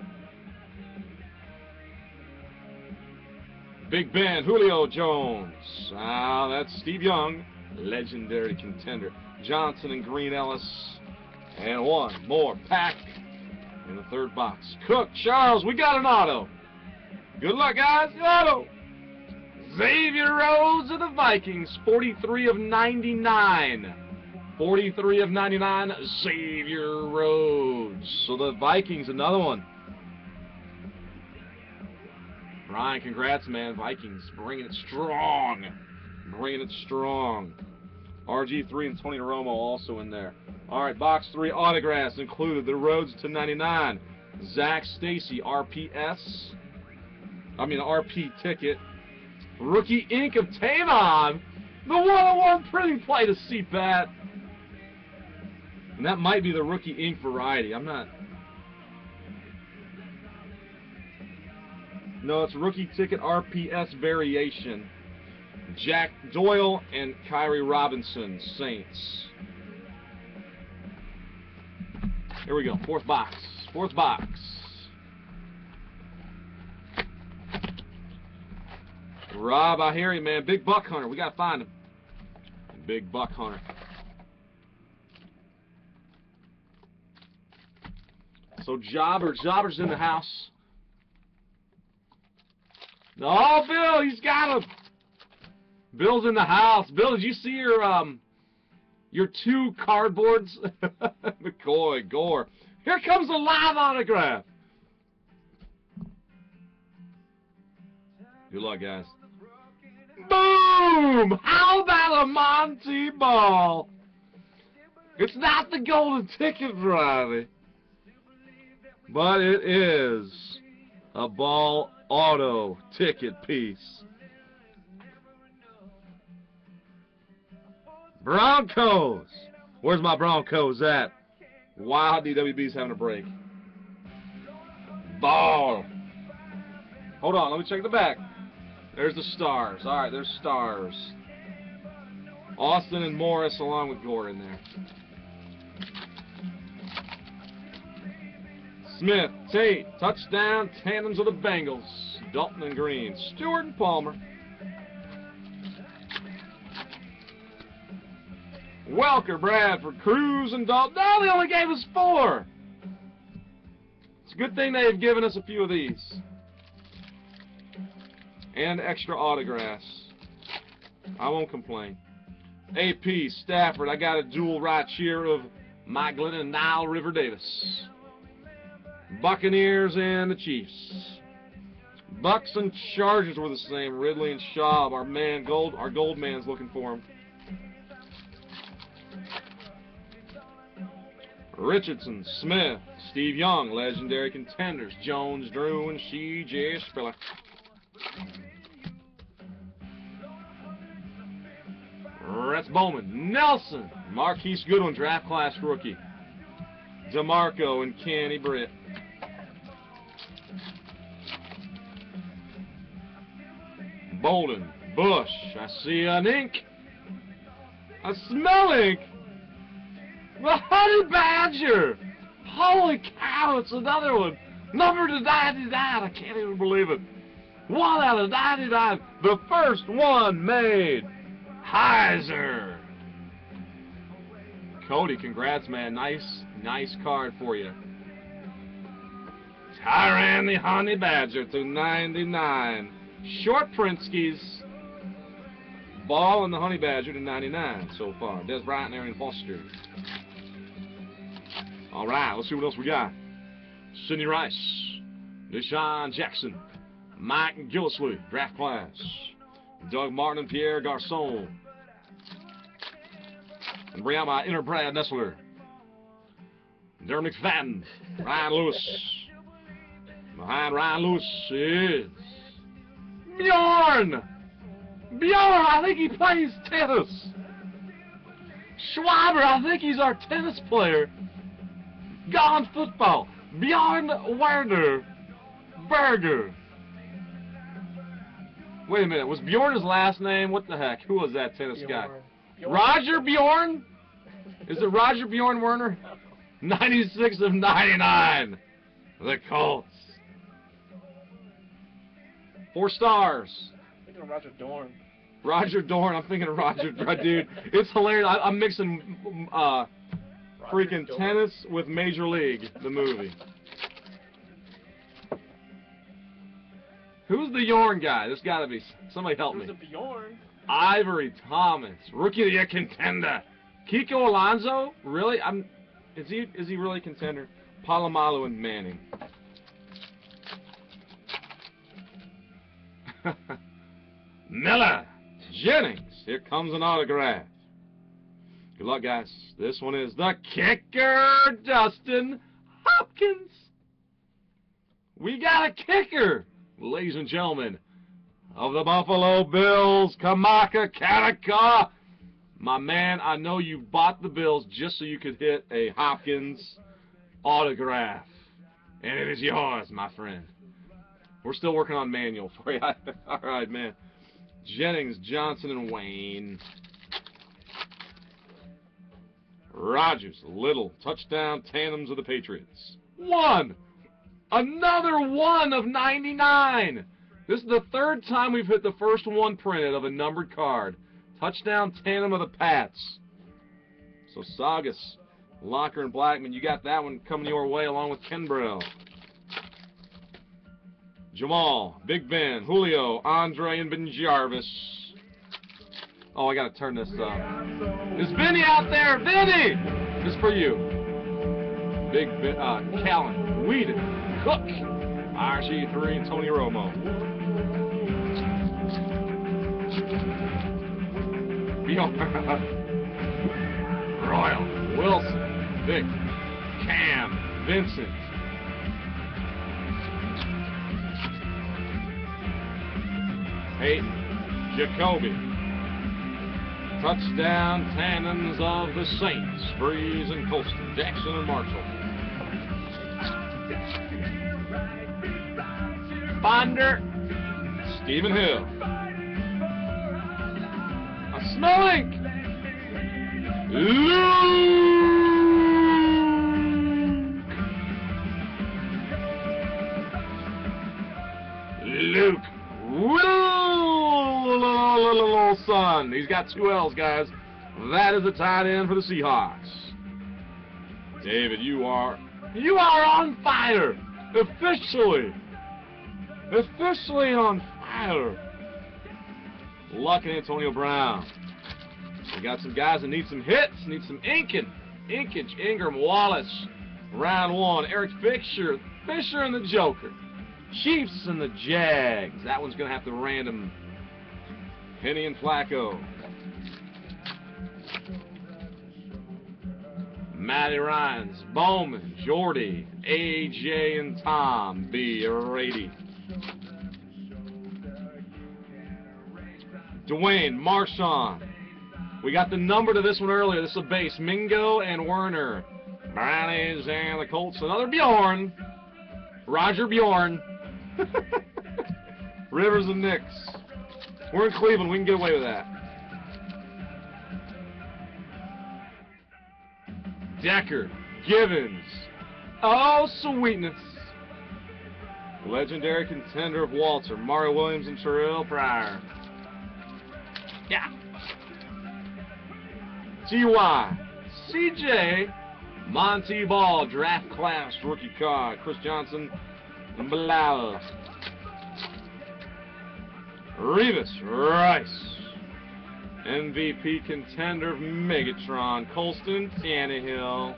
Big Ben, Julio Jones. Ah, that's Steve Young, legendary contender. Johnson and Green Ellis. And one more pack in the third box. Cook, Charles, we got an auto. Good luck, guys. The auto. Xavier Rhodes of the Vikings, forty-three of ninety-nine. forty-three of ninety-nine, Xavier Rhodes. So the Vikings, another one. Ryan, congrats, man. Vikings bringing it strong. Bringing it strong. R G three and Tony Romo also in there. All right, box three autographs included the Rhodes to ninety-nine. Zach Stacy, R P S. I mean, R P ticket. Rookie ink of Tavon. The one oh one printing plate of C PAT. And that might be the rookie ink variety. I'm not... No, it's rookie ticket R P S variation. Jack Doyle and Kyrie Robinson, Saints. Here we go, fourth box. Fourth box. Rob, I hear you, man. Big Buck Hunter. We gotta find him. Big buck hunter. So Jobber, Jobber's in the house. Oh, Bill, he's got him. Bill's in the house. Bill, did you see your um your two cardboards? McCoy, Gore. Here comes a live autograph. Good luck, guys. Boom! How about a Monty ball? It's not the golden ticket variety, but it is a ball auto ticket piece. Broncos. Where's my Broncos at? Wow, D W B's having a break. Ball. Hold on, let me check the back. There's the stars. All right, there's stars. Austin and Morris along with Gore in there. Smith, Tate, touchdown, tandems of the Bengals. Dalton and Green, Stewart and Palmer. Welker, Bradford, Cruz, and Dalton. No, they only gave us four. It's a good thing they've given us a few of these. And extra autographs. I won't complain. A P, Stafford. I got a dual right here of Mike Glennon and Nile River Davis. Buccaneers and the Chiefs. Bucks and Chargers were the same. Ridley and Schaub. Our man, gold. Our gold man's looking for him. Richardson, Smith, Steve Young, legendary contenders. Jones, Drew, and C J Spiller. Rex Bowman, Nelson, Marquise Goodwin, draft class rookie. DeMarco and Kenny Britt. Bolden, Bush, I see an ink. I smell ink. The Honey Badger! Holy cow, it's another one. Number to ninety-nine, I can't even believe it. One out of ninety-nine, the first one made. Heiser. Cody, congrats, man. Nice, nice card for you. Tyrann the Honey Badger to ninety-nine. Short print skis. Ball and the Honey Badger to ninety-nine so far. Des Bryant and Arian Foster. All right, let's see what else we got. Sidney Rice, Deshaun Jackson, Mike Gillisley, draft class. Doug Martin and Pierre Garcon. And bring out my inner Brad Nessler. Darren McFadden, Ryan Lewis. Behind Ryan Lewis is Bjorn. Bjorn, I think he plays tennis. Schwaber, I think he's our tennis player. Gone football. Bjorn Werner Berger. Wait a minute. Was Bjorn his last name? What the heck? Who was that tennis Bjorn. guy? Bjorn. Roger Bjorn? Is it Roger Bjorn Werner? ninety-six of ninety-nine. The Colts. Four stars. I'm thinking of Roger Dorn. Roger Dorn. I'm thinking of Roger. Dude, it's hilarious. I, I'm mixing uh, freaking Dorn. tennis with Major League, the movie. Who's the Yorn guy? There's got to be somebody help Who's me. a Bjorn? Ivory Thomas, rookie of the year contender. Kiko Alonso, really? I'm. Is he? Is he really a contender? Palomalu and Manning. Miller, Jennings. Here comes an autograph. Good luck, guys. This one is the kicker, Dustin Hopkins. We got a kicker, ladies and gentlemen, of the Buffalo Bills, Kamaka Kataka. My man, I know you bought the Bills just so you could hit a Hopkins autograph. And it is yours, my friend. We're still working on manual for you. All right, man. Jennings, Johnson, and Wayne. Rodgers, Little, touchdown tandems of the Patriots. One! Another one of ninety-nine! This is the third time we've hit the first one printed of a numbered card. Touchdown tandem of the Pats. So Saugus, Locker, and Blackman, you got that one coming your way along with Kenbrell. Jamal, Big Ben, Julio, Andre, and Ben Jarvis. Oh, I gotta turn this up. Is Vinny out there? Vinny! This is for you. Big Ben, uh, Callan, Whedon, Cook, R G three, and Tony Romo. Beyond. Royal, Wilson, Vic, Cam, Vincent. Hayden, Jacoby. Touchdown tandems of the Saints, Breeze and Colston, Jackson and Marshall. Bonder, Stephen Hill. A Snowink. Luke. Luke. Son. He's got two L's, guys. That is the tight end for the Seahawks. David, you are you are on fire. Officially. Officially on fire. Luck and Antonio Brown. We got some guys that need some hits, need some inking. Inkage, Ingram, Wallace. Round one. Eric Fisher. Fisher and the Joker. Chiefs and the Jags. That one's going to have to random. Penny and Flacco. Matty Ryans, Bowman, Jordy, A J and Tom, B. Rady. Dwayne, Marshawn. We got the number to this one earlier. This is a base. Mingo and Werner. Brownies and the Colts. Another Bjorn. Roger Bjorn. Rivers and Knicks. We're in Cleveland. We can get away with that. Decker. Givens. Oh, sweetness. Legendary contender of Walter. Mario Williams and Terrell Pryor. Yeah. T Y. C J. Monty Ball. Draft class rookie card. Chris Johnson. And Bilal. Revis Rice. M V P contender of Megatron. Colston Tannehill.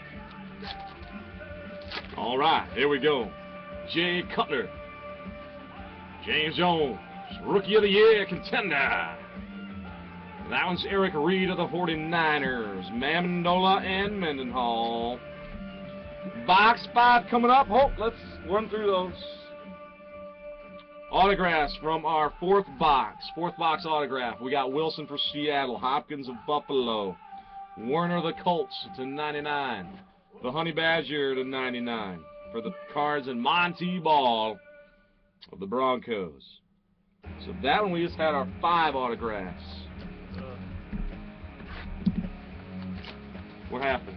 All right, here we go. Jay Cutler. James Jones. Rookie of the Year contender. That one's Eric Reed of the forty-niners. Mamendola and Mendenhall. Box five coming up. Oh, let's run through those. Autographs from our fourth box. Fourth box autograph. We got Wilson for Seattle. Hopkins of Buffalo. Werner of the Colts to ninety-nine. The Honey Badger to ninety-nine. For the Cards, and Monty Ball of the Broncos. So that one we just had our five autographs. What happened?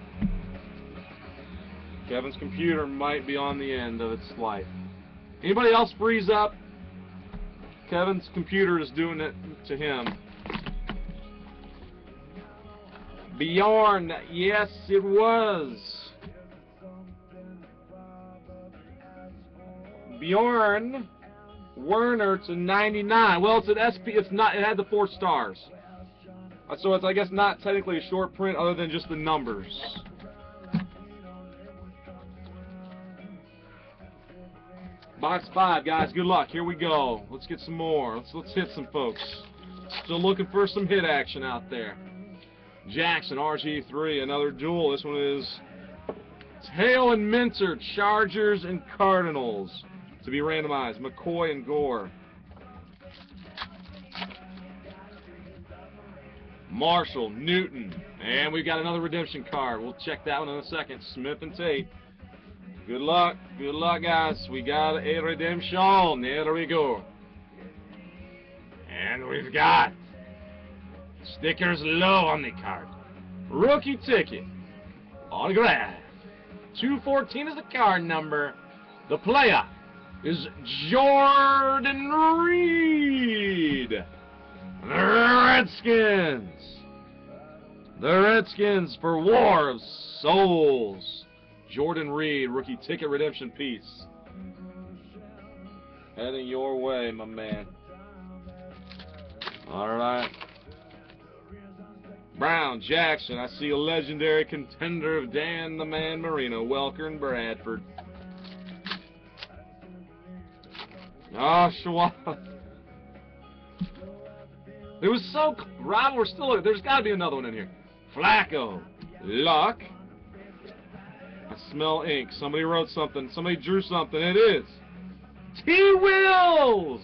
Kevin's computer might be on the end of its life. Anybody else freeze up? Kevin's computer is doing it to him. Bjorn, yes it was. Bjorn Werner to ninety-nine. Well, it's an S P. It's not. It had the four stars. So it's, I guess, not technically a short print other than just the numbers. Box five, guys. Good luck. Here we go. Let's get some more. Let's let's hit some folks. Still looking for some hit action out there. Jackson, R G three, another duel. This one is Tail and Minter, Chargers and Cardinals. To be randomized. McCoy and Gore. Marshall, Newton, and we've got another redemption card. We'll check that one in a second. Smith and Tate. Good luck. Good luck, guys. We got a redemption. There we go. And we've got stickers low on the card. Rookie ticket. Autograph. two fourteen is the card number. The player is Jordan Reed. The Redskins. The Redskins for War of Souls. Jordan Reed, rookie ticket redemption piece. Heading your way, my man. All right. Brown, Jackson. I see a legendary contender of Dan the Man Marino. Welker and Bradford. Oh, Schwab. It was so... Rob, we're still... There's got to be another one in here. Flacco. Luck. I smell ink. Somebody wrote something. Somebody drew something. It is T. Wills.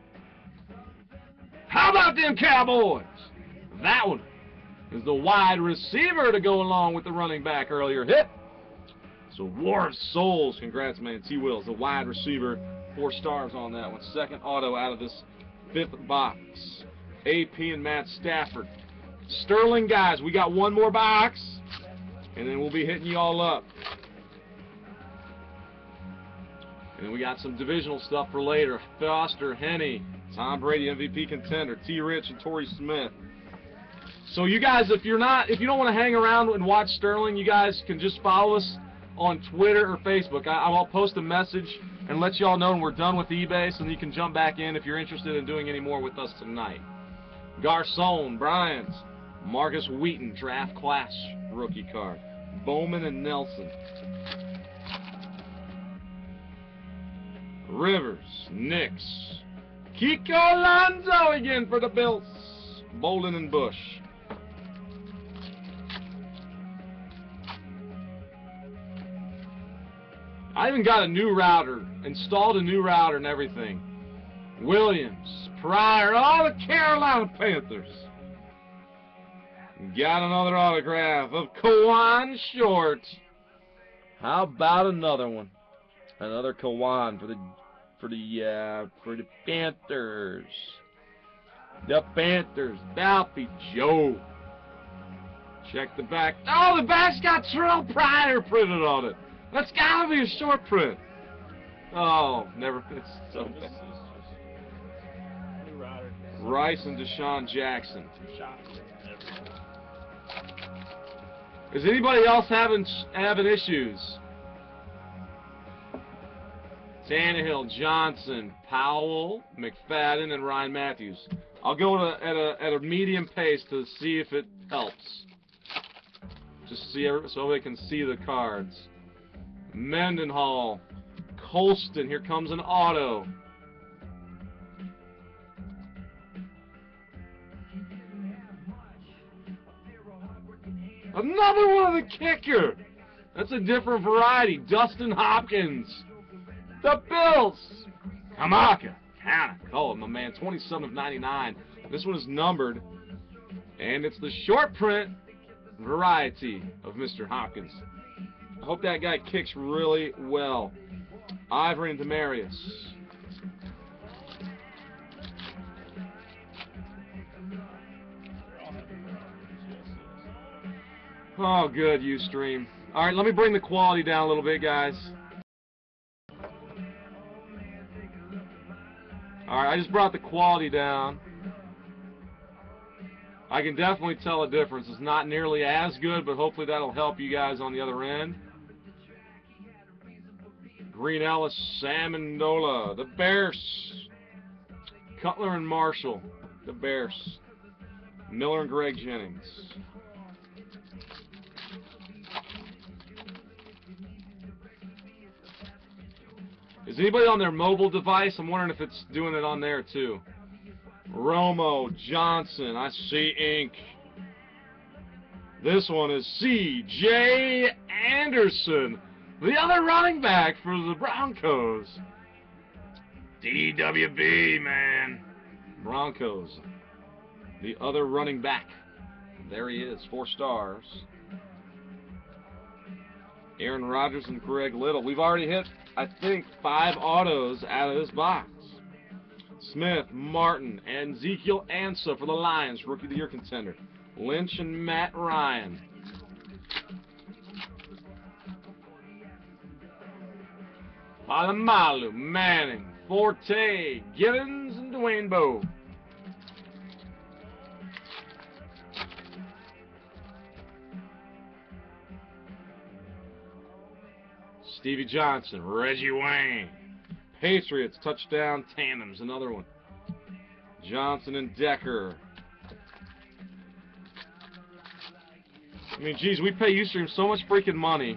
How about them Cowboys? That one is the wide receiver to go along with the running back earlier hit. So War of Souls. Congrats, man. T. Wills, the wide receiver. Four stars on that one. Second auto out of this fifth box. A P and Matt Stafford. Sterling, guys, we got one more box, and then we'll be hitting you all up. And we got some divisional stuff for later. Foster, Henney, Tom Brady, M V P contender, T. Rich, and Torrey Smith. So you guys, if you're not, if you don't want to hang around and watch Sterling, you guys can just follow us on Twitter or Facebook. I, I'll post a message and let you all know when we're done with eBay, so you can jump back in if you're interested in doing any more with us tonight. Garcon, Bryant, Marcus Wheaton, draft class rookie card. Bowman and Nelson. Rivers, Nix. Kiko Alonso again for the Bills. Bolden and Bush. I even got a new router, installed a new router and everything. Williams, Pryor, all the Carolina Panthers. Got another autograph of Kawan Short. How about another one? Another Kawan for the for the uh, for the Panthers. The Panthers, Balfi Joe. Check the back. Oh, the back's got Terrell Pryor printed on it. That's gotta be a short print. Oh, never. It's so bad. Rice and Deshaun Jackson. Is anybody else having having issues? Tannehill, Johnson, Powell, McFadden, and Ryan Matthews. I'll go at a, at a at a medium pace to see if it helps. Just see so they can see the cards. Mendenhall, Colston. Here comes an auto. Another one of the kicker. That's a different variety. Dustin Hopkins. The Bills. Kamaka. Hannah Cole, my man. twenty-seven of ninety-nine. This one is numbered. And it's the short print variety of Mister Hopkins. I hope that guy kicks really well. Ivory and Demarius. Oh, good, Ustream. All right, let me bring the quality down a little bit, guys. All right, I just brought the quality down. I can definitely tell a difference. It's not nearly as good, but hopefully that'll help you guys on the other end. Green Ellis, Samondola, the Bears. Cutler and Marshall, the Bears. Miller and Greg Jennings. Is anybody on their mobile device? I'm wondering if it's doing it on there too. Romo, Johnson, I see ink. This one is C J Anderson, the other running back for the Broncos. D W B, man. Broncos, the other running back. There he is, four stars. Aaron Rodgers and Greg Little. We've already hit, I think, five autos out of this box. Smith, Martin, and Ezekiel Ansah for the Lions, Rookie of the Year contender. Lynch and Matt Ryan. Palamalu, Manning, Forte, Gibbons, and Dwayne Bowe. Stevie Johnson, Reggie Wayne. Patriots, touchdown tandems, another one. Johnson and Decker. I mean, geez, we pay Ustream so much freaking money.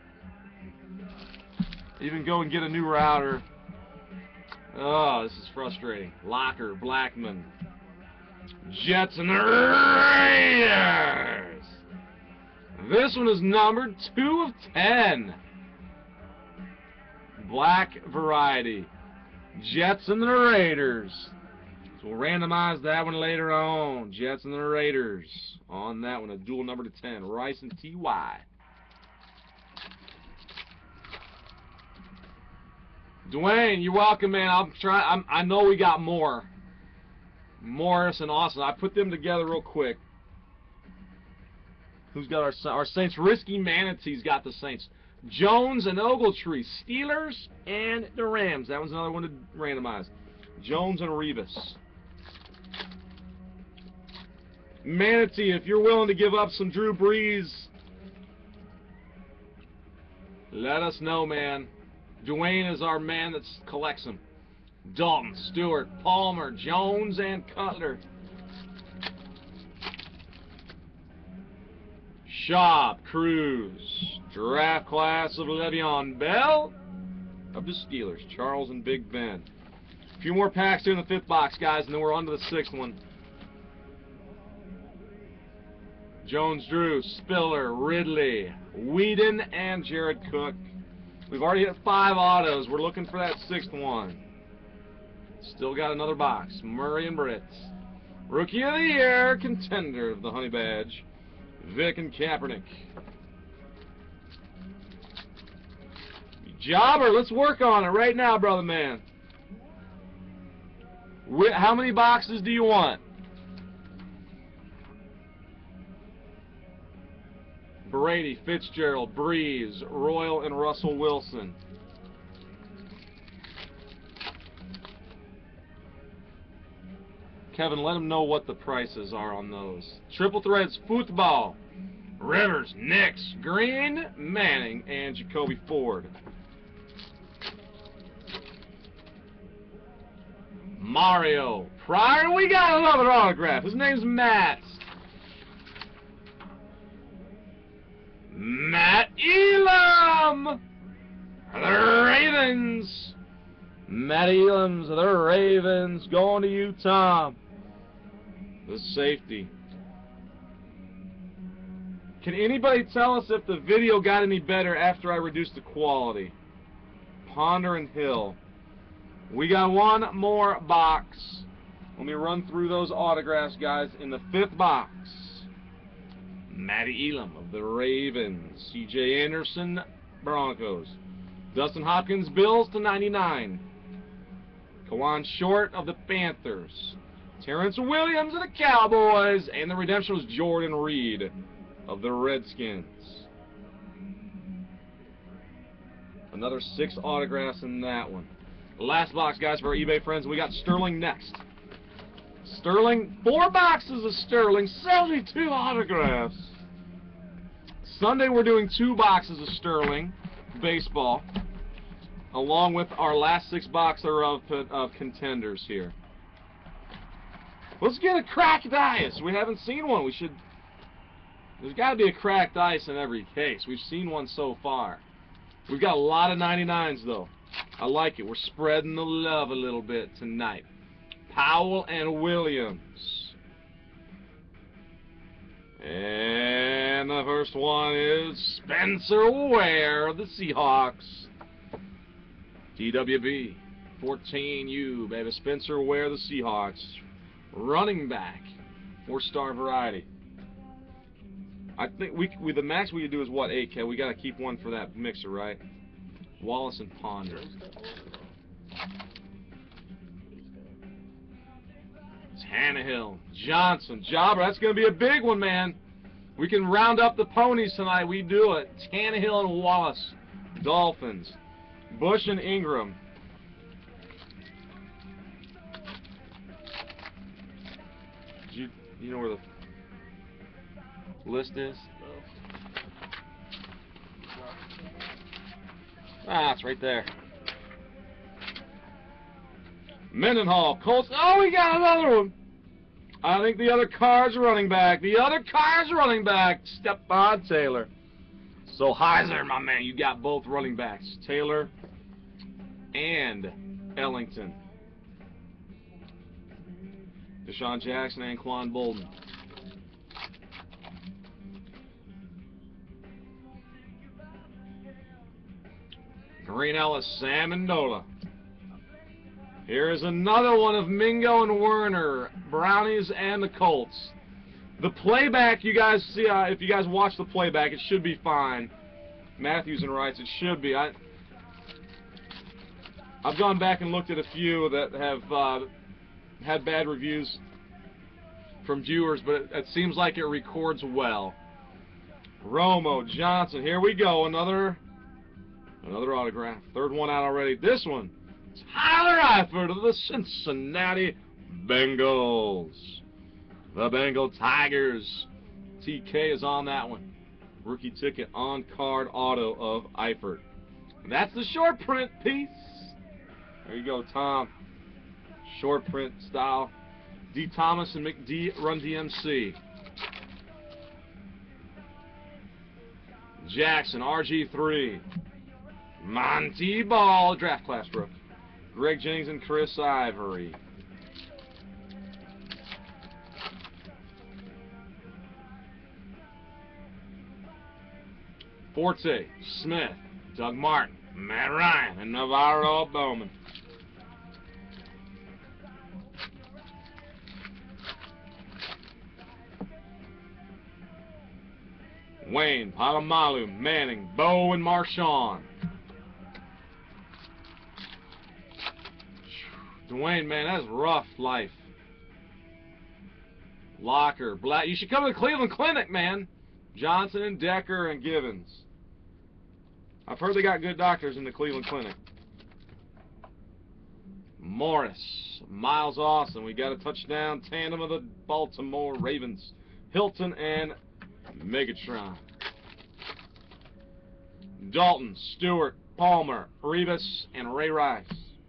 Even go and get a new router. Oh, this is frustrating. Locker, Blackman. Jets and the Raiders. This one is numbered two of ten. Black variety. Jets and the Raiders. So we'll randomize that one later on. Jets and the Raiders. On that one, a dual number to ten. Rice and T Y. Dwayne, you're welcome, man. I'm trying. I'm, I know we got more. Morris and Austin. I put them together real quick. Who's got our our Saints? Risky Manatee's got the Saints. Jones and Ogletree. Steelers and the Rams. That one's another one to randomize. Jones and Revis. Manatee, if you're willing to give up some Drew Brees, let us know, man. Dwayne is our man that collects them. Dalton, Stewart, Palmer, Jones, and Cutler. Schaub, Cruz. Draft class of Le'Veon Bell of the Steelers. Charles and Big Ben. A few more packs here in the fifth box, guys, and then we're on to the sixth one. Jones, Drew, Spiller, Ridley, Whedon, and Jared Cook. We've already hit five autos. We're looking for that sixth one. Still got another box. Murray and Britt. Rookie of the Year, contender of the Honey Badge. Vic and Kaepernick. Jobber, let's work on it right now, brother man. Wh- How many boxes do you want? Brady, Fitzgerald, Breeze, Royal, and Russell Wilson. Kevin, let them know what the prices are on those. Triple Threads, Football, Rivers, Nix, Green, Manning, and Jacoby Ford. Mario Pryor, we got another autograph. His name's Matt. Matt Elam! The Ravens! Matt Elam's the Ravens. Going to you, Tom. The safety. Can anybody tell us if the video got any better after I reduced the quality? Ponder and Hill. We got one more box. Let me run through those autographs, guys, in the fifth box. Matty Elam of the Ravens. C J Anderson, Broncos. Dustin Hopkins, Bills to ninety-nine. Kawan Short of the Panthers. Terrence Williams of the Cowboys. And the redemption was Jordan Reed of the Redskins. Another six autographs in that one. Last box, guys, for our eBay friends. We got Sterling next. Sterling, four boxes of Sterling, seventy-two autographs. Sunday we're doing two boxes of Sterling baseball, along with our last six boxes of, of contenders here. Let's get a cracked ice. We haven't seen one. We should. There's got to be a cracked ice in every case. We've seen one so far. We've got a lot of ninety-nines though. I like it. We're spreading the love a little bit tonight. Powell and Williams. And the first one is Spencer Ware of the Seahawks. T W B. fourteen U, baby. Spencer Ware of the Seahawks. Running back. Four-star variety. I think we, we the max we could do is what, eight K? We got to keep one for that mixer, right? Wallace and Ponder. Tannehill, Johnson, Jobber. That's going to be a big one, man. We can round up the ponies tonight. We do it. Tannehill and Wallace, Dolphins. Bush and Ingram. You, you know where the list is? Ah, it's right there. Mendenhall, Colts. Oh, we got another one. I think the other car's running back. The other car's running back. Stephon Taylor. So Heiser, my man, you got both running backs, Taylor and Ellington. Deshaun Jackson and Quan Bolden. Green Ellis, Sam Amendola. Here is another one of Mingo and Werner, Brownies and the Colts. The playback, you guys see, uh, if you guys watch the playback, it should be fine. Matthews and writes, it should be. I, I've gone back and looked at a few that have uh, had bad reviews from viewers, but it, it seems like it records well. Romo, Johnson, here we go, another another autograph. Third one out already. This one, Tyler Eifert of the Cincinnati Bengals. The Bengal Tigers. T K is on that one. Rookie ticket on card auto of Eifert. And that's the short print piece. There you go, Tom. Short print style. D. Thomas and McD Run D M C. Jackson, R G three. Monty Ball, draft class rookie. Greg Jennings and Chris Ivory. Forte, Smith, Doug Martin, Matt Ryan, and Navarro Bowman. Wayne, Palomalu, Manning, Bo, and Marshawn. Dwayne, man, that's rough life. Locker, Black. You should come to the Cleveland Clinic, man. Johnson and Decker and Givens. I've heard they got good doctors in the Cleveland Clinic. Morris, Miles Austin. We got a touchdown tandem of the Baltimore Ravens. Hilton and Megatron. Dalton, Stewart, Palmer, Rivas, and Ray Rice.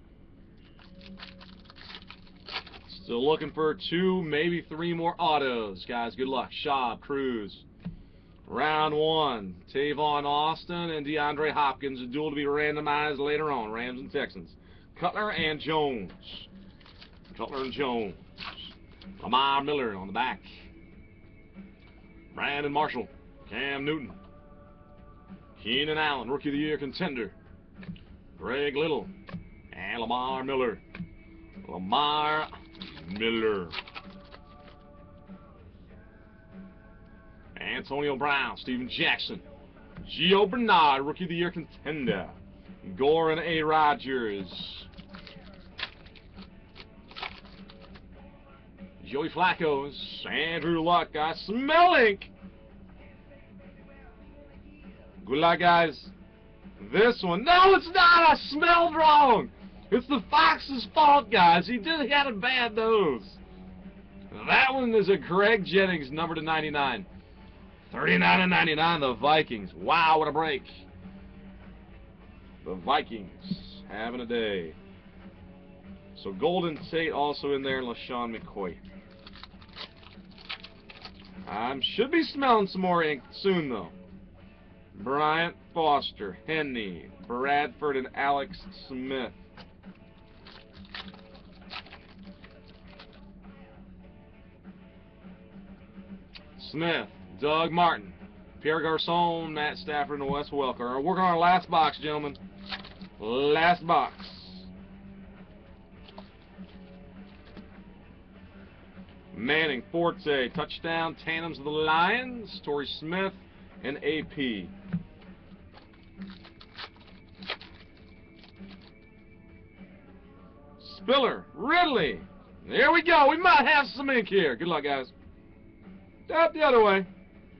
Still looking for two, maybe three more autos. Guys, good luck. Schaub, Cruz. Round one, Tavon Austin and DeAndre Hopkins. A duel to be randomized later on. Rams and Texans. Cutler and Jones. Cutler and Jones. Lamar Miller on the back. Brandon Marshall. Cam Newton. Keenan Allen, Rookie of the Year contender. Greg Little. And Lamar Miller. Lamar Miller. Antonio Brown, Steven Jackson, Gio Bernard, Rookie of the Year contender, Gore and A. Rogers, Joey Flacco's, Andrew Luck, guys, Smelling. Good luck, guys. This one, no, it's not. I smelled wrong. It's the Fox's fault, guys. He did. He had a bad nose. That one is a Greg Jennings, number to ninety-nine. thirty-nine and ninety-nine, the Vikings. Wow, what a break. The Vikings having a day. So Golden Tate also in there, and LaShawn McCoy. I should be smelling some more ink soon, though. Bryant Foster, Henney, Bradford, and Alex Smith. Smith, Doug Martin, Pierre Garcon, Matt Stafford, and Wes Welker. We're working on our last box, gentlemen. Last box. Manning, Forte, touchdown, tandems of the Lions, Torrey Smith, and A P. Spiller, Ridley. There we go. We might have some ink here. Good luck, guys. Up the other way.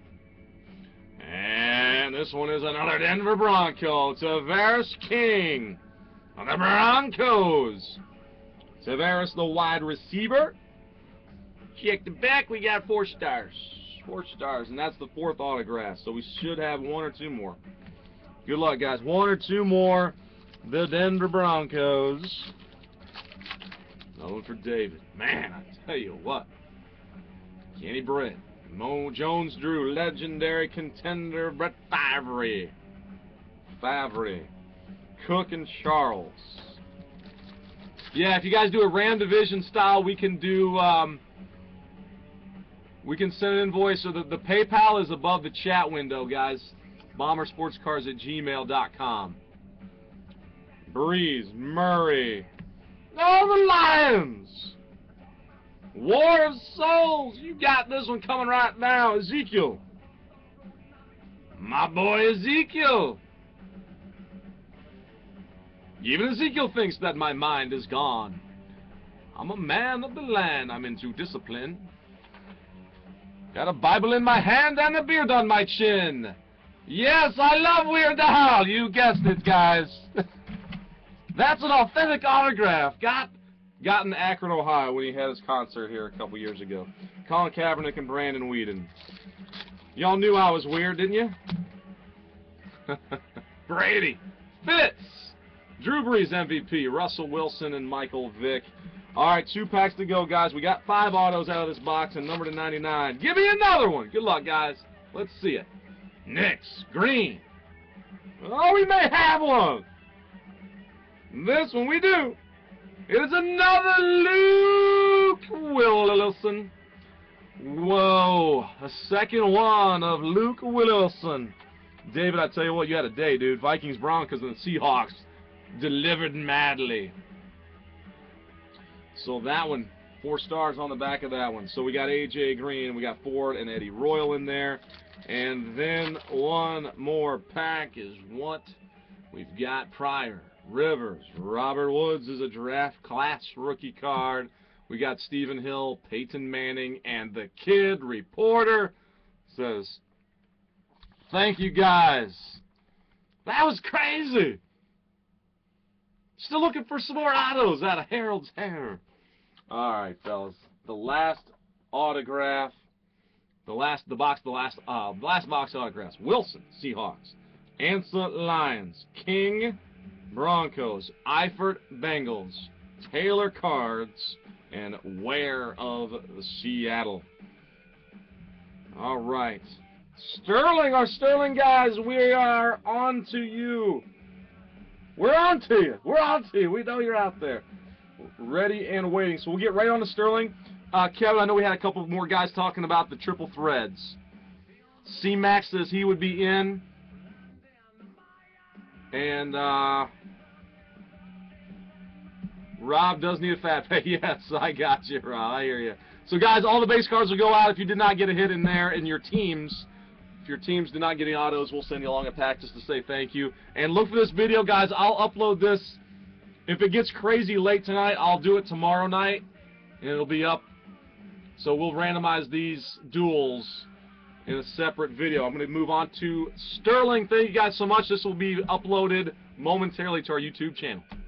And this one is another Denver Bronco. Tavares King of the Broncos. Tavares, the wide receiver. Check the back. We got four stars. Four stars. And that's the fourth autograph. So we should have one or two more. Good luck, guys. One or two more. The Denver Broncos. Another one for David. Man, I tell you what. Kenny Brett. Mo Jones Drew. Legendary contender Brett Favre. Favre. Cook and Charles. Yeah, if you guys do a Ram Division style, we can do, um, we can send an invoice. So the, the PayPal is above the chat window, guys. Bombersportscars at gmail dot com. Breeze, Murray. Oh, the Lions! War of Souls. You got this one coming right now. Ezekiel. My boy Ezekiel. Even Ezekiel thinks that my mind is gone. I'm a man of the land. I'm into discipline. Got a Bible in my hand and a beard on my chin. Yes, I love Weird Al. You guessed it, guys. That's an authentic autograph. Got got in Akron, Ohio when he had his concert here a couple years ago. Colin Kaepernick and Brandon Weeden. Y'all knew I was weird, didn't you? Brady. Fitz. Drew Brees M V P. Russell Wilson and Michael Vick. All right, two packs to go, guys. We got five autos out of this box and number to ninety-nine. Give me another one. Good luck, guys. Let's see it. Knicks. Green. Oh, we may have one. This one we do. It is another Luke Wilson. Whoa, a second one of Luke Wilson. David, I tell you what, you had a day, dude. Vikings, Broncos, and the Seahawks delivered madly. So that one, four stars on the back of that one. So we got A J Green, we got Ford and Eddie Royal in there. And then one more pack is what we've got. Pryor, Rivers, Robert Woods is a draft class rookie card. We got Stephen Hill, Peyton Manning, and the Kid Reporter says, thank you guys. That was crazy. Still looking for some more autos out of Harold's hair. All right, fellas. The last autograph. The last, the box, the last, uh, the last box autographs. Wilson, Seahawks. Ansel, Lions. King, Broncos. Eifert, Bengals. Taylor, Cards. And Ware of Seattle. All right. Sterling, our Sterling guys, we are on to you. We're on to you. We're on to you. We know you're out there. Ready and waiting. So we'll get right on to Sterling. Uh, Kevin, I know we had a couple more guys talking about the triple threads. C-Max says he would be in. And uh, Rob does need a fat pay. Yes, I got you, Rob. I hear you. So, guys, all the base cards will go out if you did not get a hit in there in your teams. If your teams did not get any autos, we'll send you along a pack just to say thank you. And look for this video, guys. I'll upload this. If it gets crazy late tonight, I'll do it tomorrow night, and it'll be up. So we'll randomize these duels in a separate video. I'm going to move on to Sterling. Thank you guys so much. This will be uploaded momentarily to our YouTube channel.